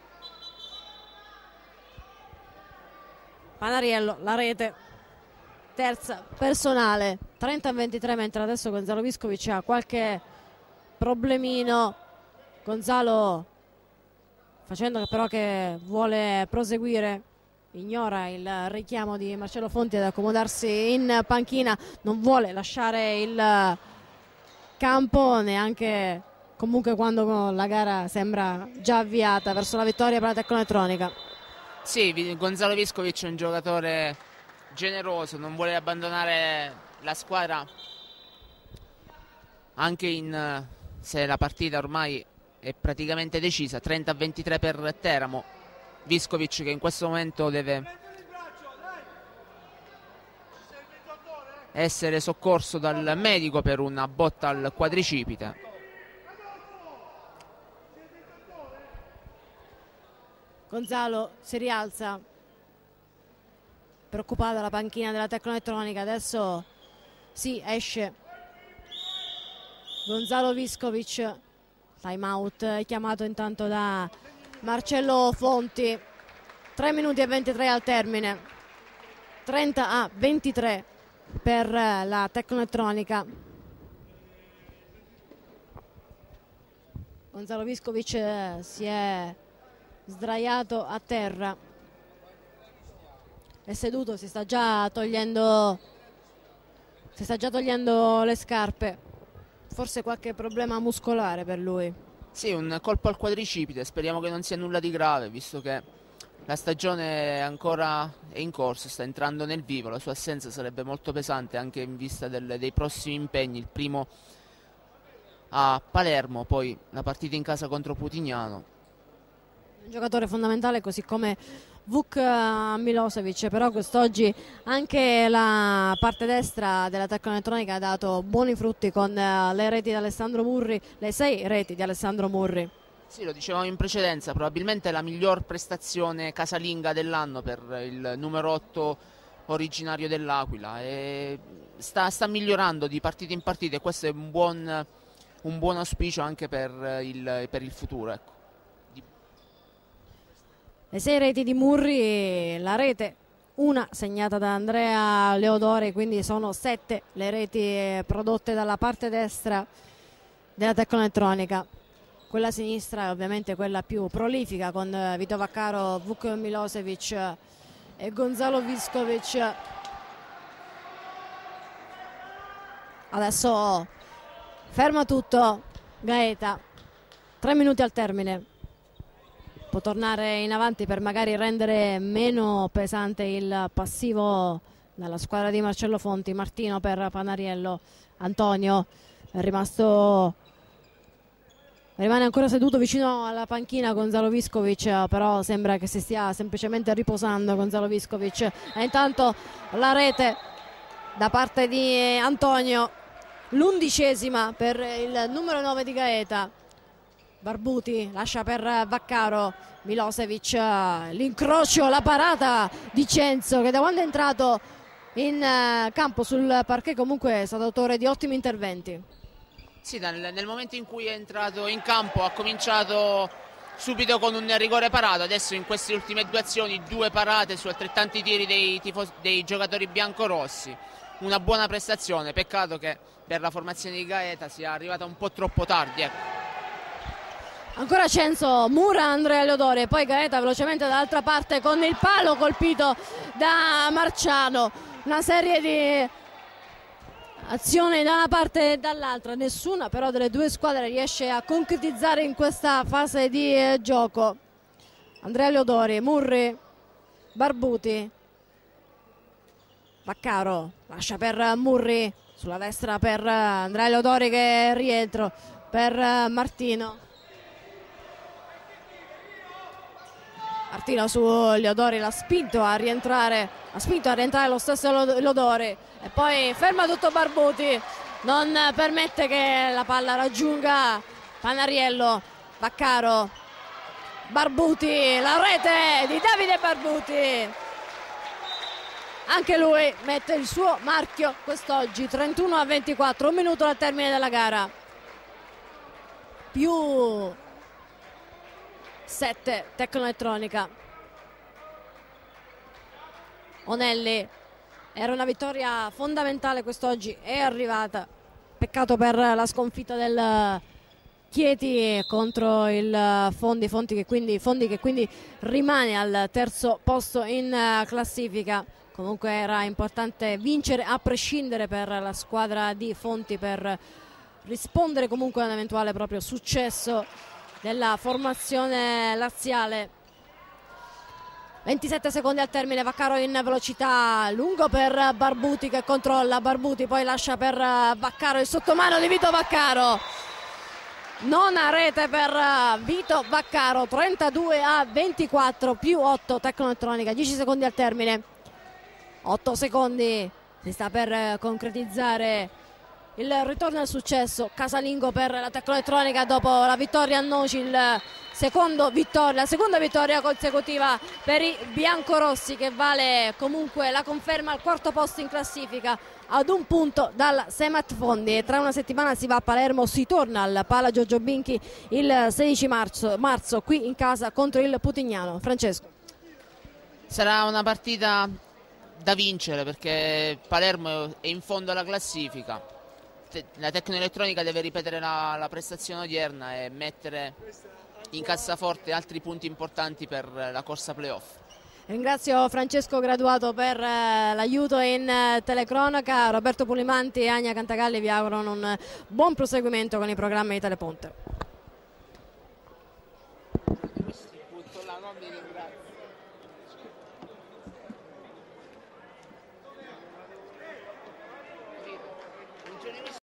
[SPEAKER 1] Panariello, la rete terza personale, 30-23, mentre adesso Gonzalo Viskovic ha qualche problemino. Gonzalo, facendo però che vuole proseguire, ignora il richiamo di Marcello Fonti ad accomodarsi in panchina, non vuole lasciare il campo neanche comunque quando la gara sembra già avviata verso la vittoria per la Tecnoelettronica.
[SPEAKER 2] Sì, Gonzalo Viskovic è un giocatore generoso, non vuole abbandonare la squadra anche se la partita ormai è praticamente decisa. 30-23 per Teramo. Viskovic che in questo momento deve essere soccorso dal medico per una botta al quadricipite.
[SPEAKER 1] Gonzalo si rialza, preoccupata la panchina della Tecnoelettronica. Adesso sì, esce Gonzalo Viskovic. Timeout chiamato intanto da Marcello Fonti. 3 minuti e 23 al termine, 30-23 per la Tecnoelettronica. Gonzalo Viskovic si è sdraiato a terra, è seduto, si sta già togliendo le scarpe, forse qualche problema muscolare per lui.
[SPEAKER 2] Sì, un colpo al quadricipite, speriamo che non sia nulla di grave, visto che la stagione ancora è in corso, sta entrando nel vivo. La sua assenza sarebbe molto pesante anche in vista dei prossimi impegni, il primo a Palermo, poi la partita in casa contro Putignano.
[SPEAKER 1] Un giocatore fondamentale così come Vuk Milosevic, però quest'oggi anche la parte destra della Tecnoelettronica ha dato buoni frutti con le reti di Alessandro Murri, le 6 reti di Alessandro Murri.
[SPEAKER 2] Sì, lo dicevamo in precedenza, probabilmente la miglior prestazione casalinga dell'anno per il numero 8 originario dell'Aquila, e sta migliorando di partita in partita, e questo è un buon auspicio anche per il futuro, ecco.
[SPEAKER 1] Le 6 reti di Murri, la rete una segnata da Andrea Leodori, quindi sono 7 le reti prodotte dalla parte destra della Tecnoelettronica. Quella sinistra è ovviamente quella più prolifica, con Vito Vaccaro, Vuk Milosevic e Gonzalo Viskovic. Adesso ferma tutto Gaeta, 3 minuti al termine. Può tornare in avanti per magari rendere meno pesante il passivo dalla squadra di Marcello Fonti. Martino per Panariello, Antonio è rimane ancora seduto vicino alla panchina Gonzalo Viskovic, però sembra che si stia semplicemente riposando Gonzalo Viskovic. E intanto la rete da parte di Antonio, l'11ª per il numero 9 di Gaeta. Barbuti lascia per Vaccaro, Milosevic, l'incrocio, la parata di Cenzo, che da quando è entrato in campo sul parquet comunque è stato autore di ottimi interventi.
[SPEAKER 2] Sì, nel momento in cui è entrato in campo ha cominciato subito con un rigore parato. Adesso in queste ultime 2 azioni 2 parate su altrettanti tiri dei giocatori biancorossi. Una buona prestazione, peccato che per la formazione di Gaeta sia arrivata un po' troppo tardi, ecco.
[SPEAKER 1] Ancora Cenzo, mura Andrea Leodori e poi Gaeta velocemente dall'altra parte con il palo colpito da Marciano. Una serie di azioni da una parte e dall'altra, nessuna però delle due squadre riesce a concretizzare in questa fase di gioco. Andrea Leodori, Murri, Barbuti, Vaccaro lascia per Murri, sulla destra per Andrea Leodori che è rientro per Martino. Martino su Leodori, l'ha spinto a rientrare lo stesso Leodori e poi ferma tutto Barbuti, non permette che la palla raggiunga Panariello. Vaccaro, Barbuti, la rete di Davide Barbuti, anche lui mette il suo marchio quest'oggi. 31-24, 1 minuto al termine della gara, più 7 Tecnoelettronica. Onelli, era una vittoria fondamentale quest'oggi, è arrivata, peccato per la sconfitta del Chieti contro il Fondi che quindi rimane al terzo posto in classifica. Comunque era importante vincere a prescindere per la squadra di Fonti, per rispondere comunque a un eventuale proprio successo della formazione laziale. 27 secondi al termine, Vaccaro in velocità, lungo per Barbuti che controlla, Barbuti poi lascia per Vaccaro, il sottomano di Vito Vaccaro, nona rete per Vito Vaccaro. 32-24, più 8 Tecnoelettronica, 10 secondi al termine, 8 secondi, si sta per concretizzare il ritorno al successo. Casalingo per la Tecnoelettronica dopo la vittoria a Noci, la seconda vittoria consecutiva per i biancorossi, che vale comunque la conferma al quarto posto in classifica ad 1 punto dal Semat Fondi. E tra una settimana si va a Palermo, si torna al Pala Giorgio Binchi il 16 marzo qui in casa contro il Putignano. Francesco,
[SPEAKER 2] sarà una partita da vincere perché Palermo è in fondo alla classifica. La Tecnoelettronica deve ripetere la prestazione odierna e mettere in cassaforte altri punti importanti per la corsa playoff.
[SPEAKER 1] Ringrazio Francesco Graduato per l'aiuto in telecronaca. Roberto Pulimanti e Ania Cantagalli vi augurano un buon proseguimento con i programmi di Teleponte.